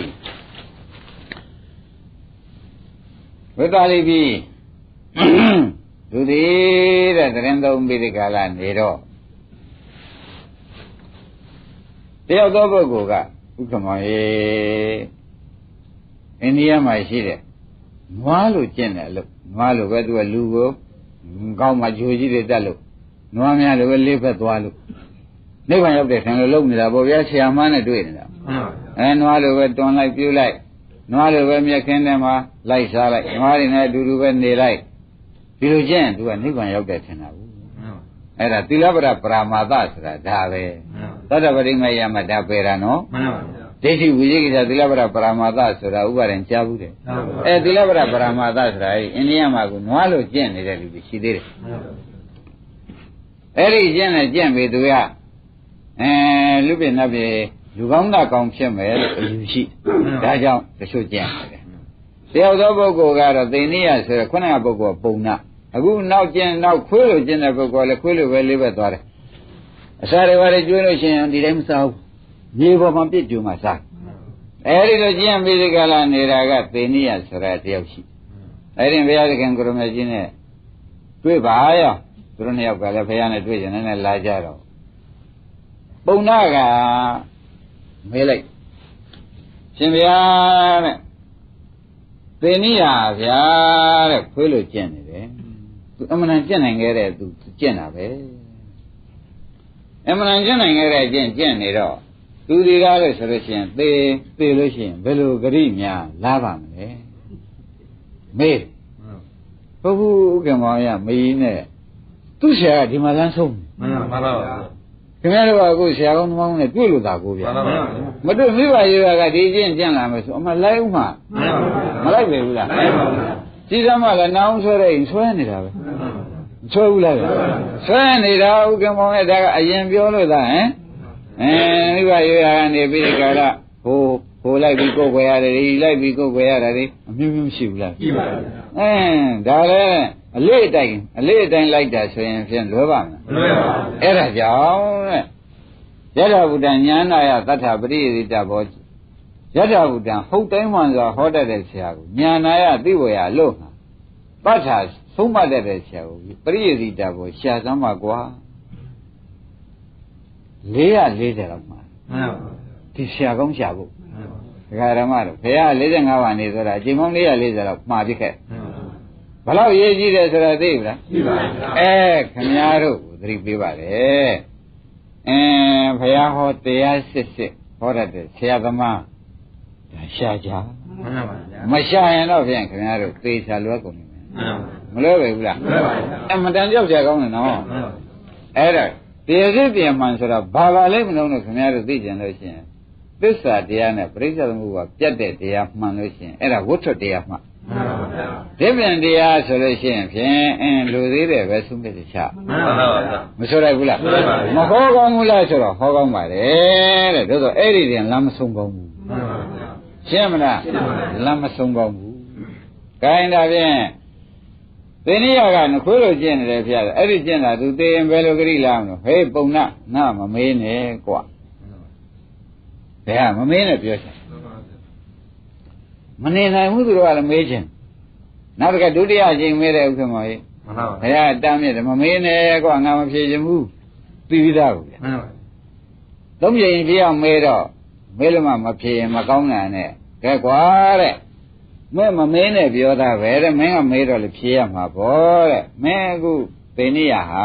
[SPEAKER 2] ဝိသလိပြီသူသည်တဲ့တရင်သုံးပြီးဒီကာလနေတော့တယောက်သောပုဂ္ဂိုလ်ကဥက္ကမောရေအိန္ဒိယမှာရှိတဲ့နွားလိုကျင့်တယ်လို့နွားလိုပဲသူကလူကိုကောင်းမှဂျိုကြီးတွေတက်လို့နွားများလိုပဲလေးဖက်သွားလို့နိဗ္ဗာန်ရောက်တဲ့ဆံလိုလုပ်နေတာပေါ့ဗျာဆရာမနဲ့တွေ့နေတာအဲနွားလိုပဲတွန်လိုက်ပြူလိုက်နွားလိုပဲမြက်ခင်းထဲမှာလိုက်စားလိုက်နွားတွေနဲ့အတူတူပဲနေလိုက်ဒီလိုကျင့်သူကနိဗ္ဗာန်ရောက်တဲ့ထင်တာဘူးအဲ့ဒါသီလပရပရာမာသဆိုတာဒါပဲသတ္တပရိမယမတာပေတာနော်မှန်ပါဗျာဒိဋ္ဌိဝိသေကိစ္စသီလပရပရာမာသဆိုတာဥပါဒံကြားဘူးတယ်အဲသီလပရပရာမာသဆိုတာအိန္ဒိယမှာကနွားလိုကျင့်နေတဲ့လူတွေရှိသေးတယ်အဲ့ဒီကျင့်နဲ့ကျင့်ပြီးသူကအဲလူပြင်းနတ်ပြေလူကောင်းတာကောင်းဖြစ်မယ်လို့အယူရှိဒါကြောင့်တချို့ကျင့်တယ်တယောက်သောပုဂ္ဂိုလ်ကတော့သိနိယဆိုရယ်ခုနကပုဂ္ဂိုလ်ပုံနာအခုနောက်ကျင်နောက်ခွေးလိုကျင်တဲ့ပုဂ္ဂိုလ်လည်းခွေးလိုပဲလေးဘက်သွားတယ်အစာတွေဘာတွေကျွေးလို့ရှိရင်ဒီတိုင်းမစားဘူးမြေပေါ်မှာပြစ်ကြုံမှစားအဲဒီလိုကျင့်ပြီးဒီကလာနေတာကသိနိယဆိုရတယောက်ရှိအဲဒီဘုရားသခင်ကိုရမကြီးနဲ့တွေ့ပါရောသူတို့နှစ်ယောက်ကလည်းဘုရားနဲ့တွေ့ကြတယ်နဲ့လာကြတော့ပုံနာကမေးလိုက်ရှင်ဘုရားတဲ့သိနိယဗျာတဲ့ခွေးလိုကျင့်နေတယ်သူအမှန်တန်ကျင့်နိုင်ခဲ့တဲ့သူကျင့်တာပဲအမှန်တန်ကျင့်နိုင်ခဲ့တဲ့ကျင့်ကျင့်နေတော့သူဒီကားလို့ဆိုလို့ရှိရင်သေသေလို့ရှိရင်ဘယ်လိုဂရိများလာပါမလဲမေးဟုတ်ဘူးဥက္ကမောင်ရမင်းနဲ့သူ့ဆရာကဒီမှာလမ်းဆုံးမှန်ပါပါခင်ဗျားတို့ကအခုဆရာကောင်းသမောင်းနဲ့တွေ့လို့သာကိုဗျာမတွေ့မိဘရေကဒီကျင့်ကျင့်လာမယ်ဆိုအမှလိုက်ဦးမှာမလိုက်ပဲဘူးလားကြီးစမ်းမှလည်းနောင်ဆွဲတဲ့ဆွဲနေတာပဲဆွဲဘူးလားဆွဲနေတာဥက္ကမောင်ရဲ့ဒါကအရင်ပြောလို့သာဟမ်အဲမိဘရေကနေပြီးဒီကရဟိုဟိုလိုက်ပြီးကိုယ်ွယ်ရတယ်ဒီလိုက်ပြီးကိုယ်ွယ်ရတယ်အမျိုးမျိုးရှိဘူးလားရှိပါဘူးအဲဒါလည်းအလေးအတိုင်းအလေးအတိုင်းလိုက်တာဆိုရင်ဖြင့်လွယ်ပါမလားမလွယ်ပါဘူးအဲ့ဒါကြောင့်တဲ့ယထာဘုဒ္ဓဉာဏယသတ္ထပရိယေတဘောယထာဘုဒ္ဓဟုတ်တိုင်းမှန်စွာဟောတတ်တဲ့ဆရာကိုဉာဏယသိဝေယလို့မှာပဋ္ဌာသုံးမှတ်တတ်တဲ့ဆရာကိုပရိယေတဘောရှာစမ်းပါကွာလေးရလေးဆယ်လောက်မှာမှန်ပါဘူးဒီဆရာကောင်းရှာဖို့ဒကာဓမ္မတို့ဘုရားလေးဆယ်ငါးပါးနေဆိုတာအချိန်ပေါင်းလေးရလေးဆယ်လောက်မှာပြခဲ့ဘလောက်ရေးကြည့်တယ်ဆိုတာသိပြီလားသိပါပါအဲခင်ဗျားတို့သတိပေးပါလေအဲဘုရားဟောတရားစစ်စစ်ဟောတတ်တဲ့ဆရာသမားဒါရှာကြမှန်ပါဗျာမရှာရင်တော့ဖြင့်ခင်ဗျားတို့သေချာလွယ်ကုန်နေမယ်မလွယ်ပဲဘူးလားလွယ်ပါဗျာအမှန်တန်ကြောက်ကြကောင်းတယ်နော်အဲ့ဒါတရားစစ်တရားမှန်ဆိုတာဘာပါလဲမလို့လို့ခင်ဗျားတို့သိကြလို့ရှိရင်သစ္စာတရားနဲ့ပရိစ္ဆေသမုပ္ပါပြတ်တဲ့တရားမှန်လို့ရှိရင်အဲ့ဒါဝဋ္ဌတရားမှန်မှန်ပါဗျာဒီပြန်တရားဆိုလို့ရှိရင်ဖြင့်အင်းလူသေးတယ်ပဲသုံးပြချချမှန်ပါဗျာမဆိုလိုက်ဘူးလားမဟောကောင်းဘူးလားဆိုတော့ဟောကောင်းပါတယ်တဲ့ဒါဆိုအဲ့ဒီတင်လမ်းမဆုံးကောင်းဘူးမှန်ပါဗျာရှင်းမလားလမ်းမဆုံးကောင်းဘူးခိုင်းတာဖြင့်သင်္နိယကနှခွေးလိုကျင့်နေတယ်ဖျားတယ်အဲ့ဒီကျင့်တာသူသိရင်ဘယ်လိုကြိလာမလို့ဟေးပုံနာငါမမေးနဲ့ကွာဘယ်ဟာမမေးနဲ့ပြောချင်မနေနိုင်ဘူးသူတို့ကလည်းမေးခြင်းနောက်တစ်ခါဒုတိယအချိန်မေးတဲ့ဥက္ကမောကြီးမှန်ပါပါဘုရားတမ်းမြစ်တယ်မမေးနဲ့ကွာငါမဖြေချင်ဘူးပြီးပြီးသားကိုဗျမှန်ပါသုံးချိန်ပြအောင်မေးတော့မေးလို့မှမဖြေရင်မကောင်းတာနဲ့ကဲကွာတဲ့မင်းမမေးနဲ့ပြောတာပဲတဲ့မင်းကမေးတော့လေဖြေရမှာပေါ့တဲ့မင်းအခုသိနေရဟာခွ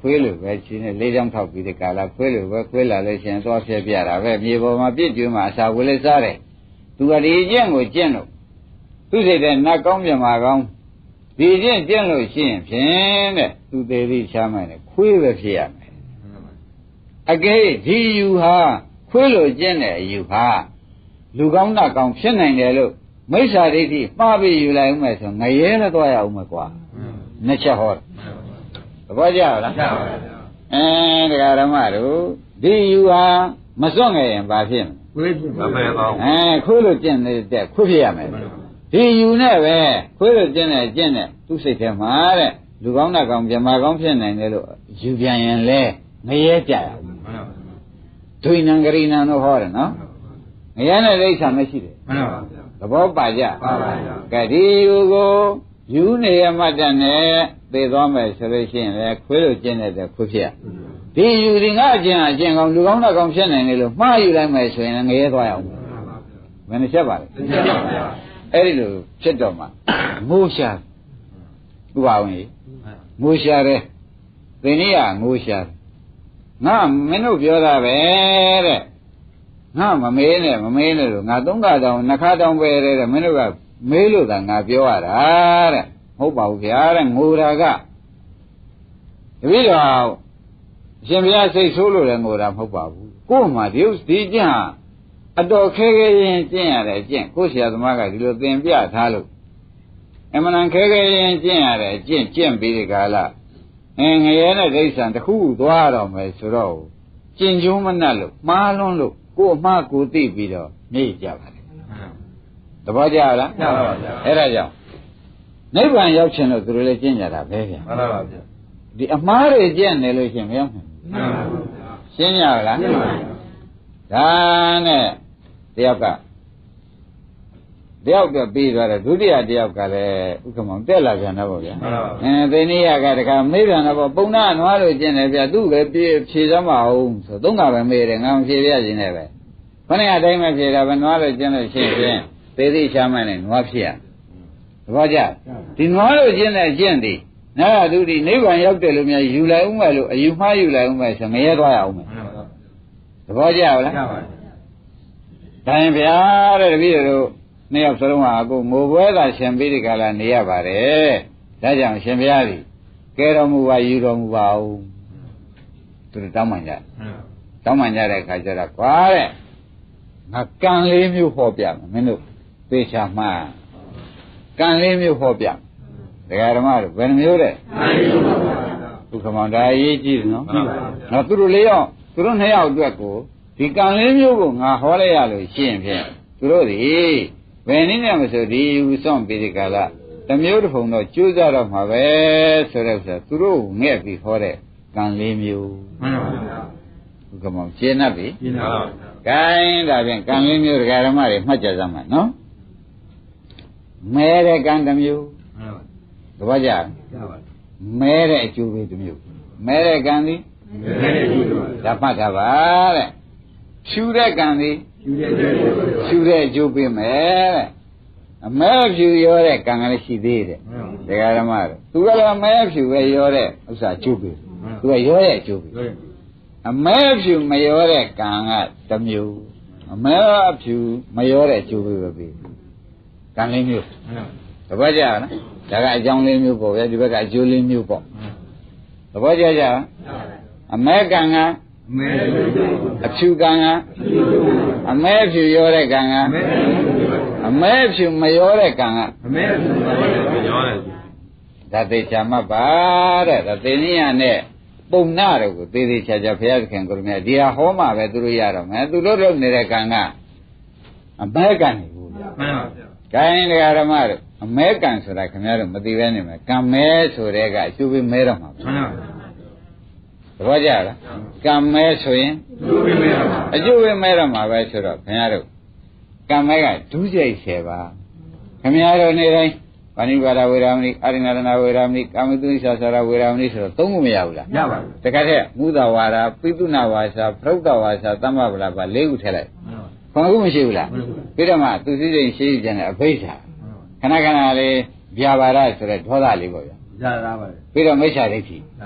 [SPEAKER 2] ခွေးလိုပဲချင်းနဲ့လေးချောင်းထောက်ပြီးတဲ့ကာလခွေးလိုပဲခွေးလာလို့ရှင်သွားဖြဲပြတာပဲမြေပေါ်မှာပြည့်ကျွေးမှာအစာဝယ်လဲစားတယ်သူကဒီအကျင့်ကိုကျင့်လို့သူစိတ်တဲ့နတ်ကောင်းမြမာကောင်းဒီအကျင့်ကျင့်လို့ရှိရင်ဖြင့်တဲ့သူသေးသေးချမ်းမယ်နဲ့ခွေးပဲဖြစ်ရမယ်အကဲဒီယူဟာခွေးလိုကျင့်တဲ့အယူဟာလူကောင်းနတ်ကောင်းဖြစ်နိုင်တယ်လို့မိစ္ဆာဒိဋ္ဌိမှားပြီးယူလိုက်ဦးမယ်ဆိုငရဲလည်းသွားရအောင်မယ်ကွာနှစ်ချက်ဟောသဘောကျလားကျပါပါအဲတရားဓမ္မတို့ဒီယူဟာမစွန့်ငယ်ရင်ဘာဖြစ်မလဲခွေးဖြစ်မှာပဲကောင်းအဲခွေးလိုကျင့်တဲ့ခွေးဖြစ်ရမယ်ဒီယူနဲ့ပဲခွေးလိုကျင့်တဲ့ကျင့်တဲ့သူ့စိတ်ထဲမှာတဲ့လူကောင်းနတ်ကောင်းမြမာကောင်းဖြစ်နိုင်တယ်လို့ယူပြန်ရင်လဲငရဲကြရအောင်ဒွိနံဂရိနံတို့ဟောတယ်နော်ငရဲနဲ့ဒိဋ္ဌာမရှိတယ်မှန်ပါဗျာသဘောပါကြပါပါဗျာကဲဒီယူကိုယူနေရမှတ်တဲ့နဲ့သိသွားမယ်ဆိုလို့ရှိရင်လေခွေးလိုကျင့်တဲ့ခွေးဖြစ်ဒီယူဒီငါအကျင့်အကျင့်ကောင်းလူကောင်းတော့ကောင်းဖြစ်နိုင်တယ်လို့မှားယူလိုက်မယ်ဆိုရင်ငရဲသွားရအောင်ဘယ်နှချက်ပါလဲတစ်ချက်ပါဗျာအဲ့ဒီလိုဖြစ်တော့မှငိုရှာသူပါဝင်ငိုရှာတယ်သင်္နိယငိုရှာငါမင်းတို့ပြောတာပဲတဲ့ငါမမေးနဲ့မမေးနဲ့လို့ငါသုံးခါတောင်နှစ်ခါတောင်ပဲတဲ့မင်းတို့ကမေးလို့သာငါပြောရတာတဲ့မဟုတ်ပါဘူးဗျာတဲ့ငိုတာကတပည့်တော်အရှင်ဘုရားစိတ်ဆိုးလို့လည်းငိုတာမဟုတ်ပါဘူးကို့မှာဒီဥဒီကျင့်ဟာအတော်ခဲခဲရင်ကျင့်ရတဲ့အကျင့်ကို့ဆရာသမားကဒီလိုသင်ပြထားလို့အမှန်တန်ခဲခဲရင်ကျင့်ရတဲ့အကျင့်ကျင့်ပြီးဒီကာလအင်းငရဲနဲ့ဒိဋ္ဌံတစ်ခုသွားတော့မယ်ဆိုတော့ကျင့်ကျုံးမနှက်လို့မှားလွန်းလို့ကို့အမှားကိုသိပြီးတော့နေကြပါလေသဘောကျလားကျပါပါဗျာအဲ့ဒါကြောင့်နိဗ္ဗာန်ရောက်ချင်လို့သူတို့လည်းကျင့်ကြတာပဲဗျာမှန်ပါပါဗျာဒီအမှားတွေကျင့်နေလို့ရှိရင်မရောက်နိုင်ဘူးမှန်ပါပါဗျာရှင်းရလားရှင်းပါပါဒါနဲ့တယောက်ကတယောက်ကပြီးသွားတယ်ဒုတိယတယောက်ကလည်းဥက္ကမောင်တက်လာပြန်တော့ဗျာမှန်ပါပါအဲသိနေရကတခါမေးပြန်တော့ပုံနာနွားလို့ကျင့်တယ်ဗျာသူ့ပဲပြေဖြေသမ်းမအောင်ဆိုသုံးကပဲမေးတယ်ငါမဖြေပြခြင်းနဲ့ပဲခொနည်းအတိုင်းပဲဖြေတာပဲနွားလို့ကျင့်လို့ရှိရင်သေသေးချမ်းမှန်းနဲ့နွားဖြစ်ရသဘောကျဒီနွားလို့ကျင့်တဲ့အကျင့်ဒီနာရသူဒီနိဗ္ဗာန်ရောက်တယ်လို့များယူလိုက်ဦးမယ်လို့အယူမှားယူလိုက်ဦးမယ်ဆိုငရဲသွားရအောင်မယ်သဘောကျလားကျပါပါဒါရင်ဗျာတဲ့တပည့်တို့နှစ်ယောက်စလုံးဟာအခုငိုပွဲသာရှင်ပြီးဒီကလာနေရပါတယ်ဒါကြောင့်ရှင်ဘုရားကြီးကဲတော်မူပါယူတော်မူပါဦးသူတို့တောင်းပန်ကြတောင်းပန်ကြတဲ့အခါကျတော့ကွာတဲ့ငါကံလေးမျိုးဟောပြမယ်မင်းတို့သေချာမှားကံလေးမျိုးဟောပြဒကာဓမ္မတို့ဘယ်နှမျိုးတဲ့ဒုက္ခမောင်ဒါအရေးကြီးတယ်နော်နော်သူတို့လေးယောက်သူတို့နှစ်ယောက်အတွက်ကိုဒီကံလေးမျိုးကိုငါဟောလိုက်ရလို့ရှင်းဖြင့်သူတို့ဒီဘယ်နည်းနဲ့မဆိုဒီဥဆောင်ပြီးဒီကလာတစ်မျိုးတစ်ဖုံတော့ကျိုးကြတော့မှာပဲဆိုတဲ့ဥစ္စာသူတို့ငဲ့ပြီးဟောတဲ့ကံလေးမျိုးမှန်ပါဗျာဒုက္ခမောင်ရှင်း납ပြီရှင်းပါပါဂိုင်းဒါဖြင့်ကံလေးမျိုးဒကာဓမ္မတွေမှတ်ကြစမ်းပါနော်မဲတဲ့ကံတစ်မျိုးမှန်ပါသဘောကျမဲတဲ့အကျိုးပေးတစ်မျိုးမဲတဲ့ကံသည်မဲတဲ့အကျိုးဒါမှတ်တာပါတဲ့ဖြူတဲ့ကံသည်ဖြူတဲ့အကျိုးပေးမယ်တဲ့အမဲဖြူရောတဲ့ကံကလေးရှိသေးတယ်ဒကာဓမ္မတို့သူကလည်းမဲဖြူပဲရောတဲ့ဥစ္စာအကျိုးပေးသူကရောတဲ့အကျိုးပေးအမဲဖြူမရောတဲ့ကံကတစ်မျိုးအမဲဖြူမရောတဲ့အကျိုးပေးပဲပေးကံလေးမျိုးသဘောကျလားဒါကအကြောင်းလေးမျိုးပေါ့ဗျာဒီဘက်ကအကျိုးလေးမျိုးပေါ့သဘောကျကြလားအမဲကံကအမဲအဖြူကံကအမဲဖြူရောတဲ့ကံကအမဲဖြူမရောတဲ့ကံကအမဲဖြူမရောတဲ့ဒါသေချာမှတ်ပါတဲ့ဒါသေနည်းရနဲ့ပုံနာတော့ကိုသေသေးချာချာဘုရားသခင်ကိုရမြတ်ဒီဟာဟောမှပဲသူတို့ရတော့မယ်သူတို့လုပ်နေတဲ့ကံကအမဲကံနေဘူးဗျာမှန်ပါဗျာဂိုင်းတရားဓမ္မတို့အမဲကံဆိုတာခင်ဗျားတို့မသိဘဲနေမယ်ကံမဲဆိုတဲ့ကအကျိုးပေးမဲတော့မှာမှန်ပါဗျာသဘောကျလားကံမဲဆိုရင်အကျိုးပေးမဲတော့မှာပဲဆိုတော့ခင်ဗျားတို့ကံမဲကဒုစရိုက်ဆယ်ပါခင်ဗျားတို့နေတိုင်းဗာဏိပါဒဝေရမဏိအာရိဏရဏဝေရမဏိကာမတုနိသသရဝေရမဏိဆိုတော့သုံးခုမရဘူးလားရပါဘူးတခါတည်းမုဒဝါဒပိသုနာဝါစာဖရုဒ္ဓဝါစာသမ္မဗလာပါလေးခုထည့်လိုက်ခொနခုမရှိဘူးလားပြီးတော့မှသူစည်းစိမ်ရှိကြတဲ့အဘိဓါခဏခဏလေးဗျာပါဒဆိုတဲ့ဒေါသလေးပေါ့ဗျာဗျာပါပဲပြီးတော့မိစ္ဆာဒိဋ္ဌိသ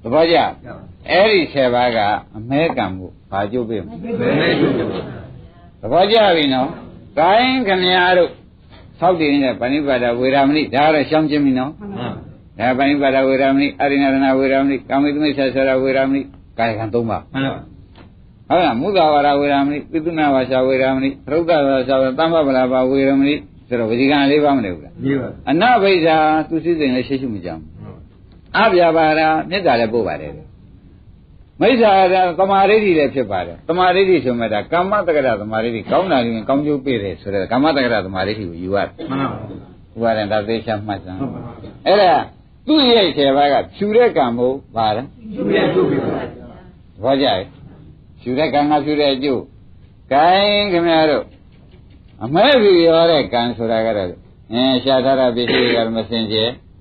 [SPEAKER 2] ဘောကြအဲ့ဒီဆယ်ပါးကအမဲကံမှုဘာကျုပ်ပြီမလဲသဘောကျပြီနော်ကိုင်းခမရတို့သောက်တည်နေတဲ့ပဏိပါဒဝေရမဏိဒါကတော့ရှောင်းခြင်းပြီနော်ဒါပဏိပါဒဝေရမဏိအရိဏရဏဝေရမဏိကာမိသမိဆဆရာဝေရမဏိကာယကံသုံးပါမှန်ပါဟုတ်လားမုဒ္ဒဝါရဝေရမဏိပိသုနာဝါစာဝေရမဏိသရုပ်တဝါစာသမ္ပပလာပါဝေရမဏိဆိုတော့ဝေဒီကံလေးပါမလဲဘူးလားမှန်ပါအနဘိဓာသူစည်းစိမ်လည်းရှိရှိမကြဘူးအပြာပါဒမေတ္တာလည်းပို့ပါတယ်မိစ္ဆာကသမာဓိတွေလည်းဖြစ်ပါတယ်သမာဓိတွေဆိုမှဒါကမ္မတက္ကရာသမာဓိတွေကောင်းတာလည်းကောင်းကျိုးပေးတယ်ဆိုတော့ကမ္မတက္ကရာသမာဓိကိုယူရတယ်မှန်ပါဘူးဥပါဒံဒါသေချာမှတ်စမ်းအဲ့ဒါသူ့ရဲ့ခြေဘက်ကဖြူတဲ့ကံမို့ပါလားဖြူတဲ့ကျိုးပေးပါဘောကြရဲ့ဖြူတဲ့ကံကဖြူတဲ့အကျိုးဂိုင်းခင်ဗျားတို့အမဲဖြူရောတဲ့ကံဆိုတာကတော့အင်းရှားထားတာပစ္စည်းကမစင်ကြဲ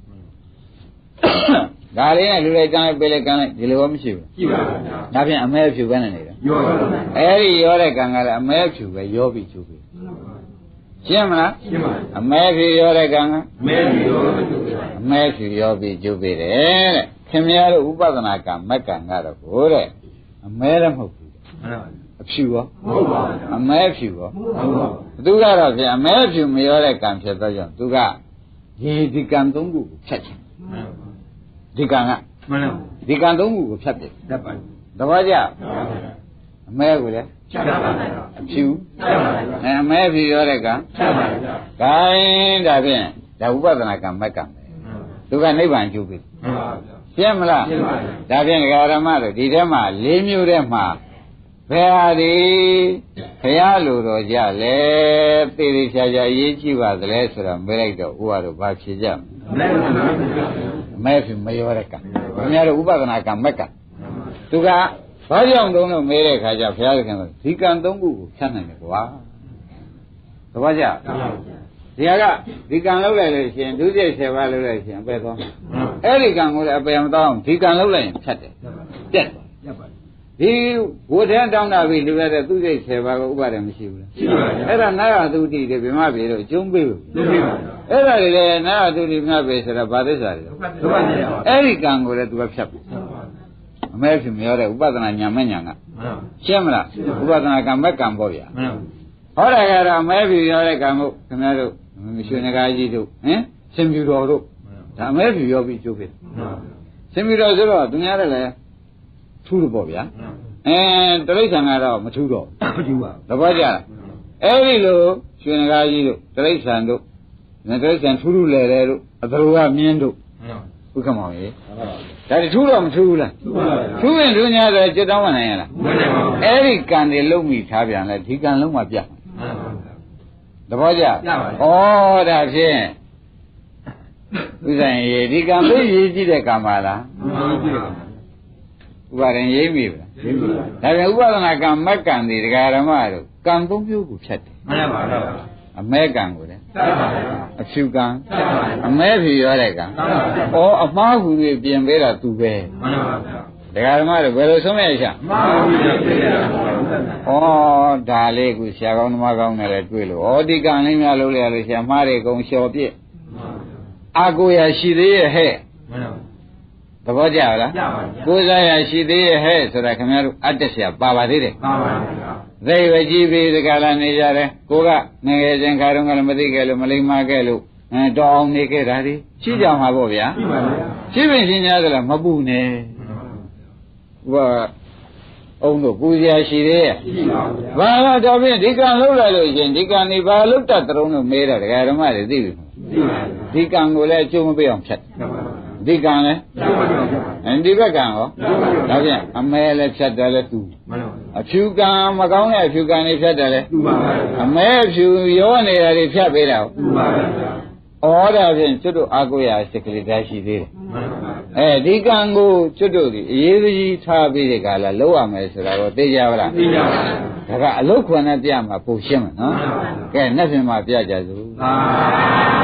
[SPEAKER 2] ဒါလေးနဲ့လူလိုက်ကံလိုက်ပေးလိုက်ကံလိုက်ဒီလိုမရှိဘူးရှိပါဘူးဒါဖြင့်အမဲဖြူပဲနဲ့နေတာရောပါဘူးအဲ့ဒီရောတဲ့ကံကလည်းအမဲဖြူပဲရောပြီးကျိုးပြီရှင်းမလားရှင်းပါပြီအမဲဖြူရောတဲ့ကံကအမဲဖြူရောအမဲဖြူရောပြီးကျိုးပြီတဲ့ခင်ဗျားတို့ဥပဒနာကံမက်ကံကတော့ကိုတဲ့အမဲလည်းမဟုတ်ဘူးအဖြူရောမဟုတ်ပါဘူးအမဲဖြူရောမဟုတ်ပါဘူးသူကတော့ဖြင့်အမဲဖြူမရောတဲ့ကံဖြစ်သောကြောင့်သူကဒီဒီကံသုံးခုကိုဖြတ်ချင်ဒီကံကမှန်ပါဒီကံသုံးခုကိုဖြတ်ပြတတ်ပါသဘောကျအမဲကိုလည်းဖြတ်ပါအဖြူဖြတ်ပါအဲအမဲဖြူရောတဲ့ကံဖြတ်ပါဂိုင်းဒါဖြင့်ဒါဥပဒနာကံမက်ကံပဲသူကနိဗ္ဗာန်ကျိုးပြီမှန်ပါရှင်းမလားရှင်းပါပြီဒါဖြင့်ဒကာရမတို့ဒီထဲမှာလေးမျိုးထဲမှာဘယ်ဟာဒီဘုရားလိုတော်ကြလဲသေသေးချာချာအရေးကြီးပါသလဲဆိုတော့မေးလိုက်တော့ဥပါတော့ဘာဖြေကြမလဲမဲဖြူမရောတဲ့ကံခင်ဗျားတို့ဥပဒနာကံမက်ကံသူကဘာကြောင့်တုံးလို့မေးတဲ့ခါကျဘုရားခင်ဗျာဒီကံသုံးခုကိုဖြတ်နိုင်တယ်ကွာသဘောကျဒီကဒီကံလောက်လိုက်လို့ရှိရင်ဒုတိယဆယ်ပါးလောက်လိုက်ရှင်အပယ်သွားအဲ့ဒီကံကိုလည်းအပယ်မသွားအောင်ဒီကံလောက်လိုက်ရင်ဖြတ်တယ်ပြတ်တယ်ဒီဝဋ္ဌံတောင်းတာပြီလူရတဲ့သူစိတ်ဆယ်ပါးကဥပါဒ်မရှိဘူးလားရှိပါဘူးအဲ့ဒါနာရသုတိတွေဗမာပြည်တော့ကျုံးပေးဘူးကျုံးပေးပါအဲ့ဒါတွေလည်းနာရသုတိဗမာပြည်ဆိုတာဘာသစ္စာတွေလဲအဲ့ဒီကံကိုလည်းသူကဖြတ်ပြီအမဲဖြစ်မရောတဲ့ဥပဒနာညာမဲ့ညာကရှင်းမလားဥပဒနာကံမဲ့ကံပေါ့ဗျာဟောတာကတော့အမဲဖြစ်ရောတဲ့ကံကိုခင်ဗျားတို့ရွှေနဂါကြီးတို့ဟင်ရှင်ပြူတော်တို့ဒါအမဲဖြစ်ရောပြီးကျုပ်ဖြစ်ရှင်ပြူတော်ဆိုတော့သူများလည်းထူးလို့ပေါ့ဗျာအဲတရိစ္ဆာန်ကတော့မထူးတော့မထူးပါဘူးသဘောကျလားအဲ့ဒီလိုရွှေနဂါကြီးတို့တရိစ္ဆာန်တို့တရိစ္ဆာန်ထူးထူးလဲလဲတို့အသရဝမြင်းတို့ဥက္ကမောင်ကြီးဒါထူးတော့မထူးဘူးလားထူးရင်လူညာဆိုจิตတောင်းဝင်နိုင်ရလားအဲ့ဒီကံတွေလုံးမိထားပြန်လဲဒီကံလုံးမှပြတ်သဘောကျဩဒါဖြင့်ဥစ္စာရင်ဒီကံသိရေးကြည့်တဲ့ကံပါလားဥပါဒံရိပ်မိပါလားရိပ်မိပါဒါပြန်ဥပဒနာကံမက်ကံတွေဒကာရမတို့ကံသုံးမျိုးကိုဖြတ်တယ်မှန်ပါပါအမဲကံကိုလည်းအဖြူကံအမဲဖြူရောတဲ့ကံဩအမှားဟူတွေပြင်ပေးတာသူပဲမှန်ပါပါဒကာရမတို့ဘယ်လိုဆုံးရချာအမှားဟူတွေပြင်ပေးတာဩဒါလေးကိုဆရာကောင်းသမားကောင်းနဲ့လည်းတွေ့လို့ဩဒီကံလေးများလုံးလိုက်ရလို့ဆရာမှားတွေကုန်လျှော်ပြစ်အာကိုရရှိသေးရဲ့ဟဲ့မှန်ပါသဘောကျလားကျပါပါကိုယ်စားရရှိသေးရဲ့ဟဲ့ဆိုတာခင်ဗျားတို့အတ္တဆရာပါပါသေးတယ်ပါပါပါသိဝကြည့်ပြီးဒီကလာနေကြတယ်ကိုကငယ်ငယ်ချင်းခါတော့ကလည်းမသိခဲ့လို့မလိမ္မာခဲ့လို့အဲတော်အောင်နေခဲ့တာဒီရှိကြမှာပေါ့ဗျာရှိပါပါရှိပင်ရှင်များဆိုလည်းမပူနဲ့ဟိုအုံတို့ပူစရာရှိသေးရဲ့ရှိပါဘူးဘာလို့တော့ဖြင့်ဒီကံလောက်လာလို့ရှင်ဒီကံနေဘာလို့တတ်တုံးလို့မေးတာဒကာဓမ္မတွေသိပြီဒီကံကိုလည်းအကျိုးမပေးအောင်ဖြတ်ဒီကံလည်းဒီဘက်ကံရောဒါဖြင့်အမဲလည်းဖြတ်တယ်လည်းသူအဖြူကံမကောင်းတဲ့အဖြူကံတွေဖြတ်တယ်လည်းအမဲဖြူရောနေတာတွေဖြတ်ပေးတာဩဒါဖြင့်ကျွတ်တို့အာကိုရစိတ်ကလေးဓာတ်ရှိသေးတယ်အဲဒီကံကိုကျွတ်တို့ဒီအရေးကြီးထားပြီးတဲ့ကလာလောက်ရမယ်ဆိုတာတော့သိကြပါလားသိကြပါဘူးဒါကအလုတ်ခွန်နဲ့ပြမှာပုံရှင်းမယ်နော်ကဲနှစ်ပြင်မှာပြကြစို့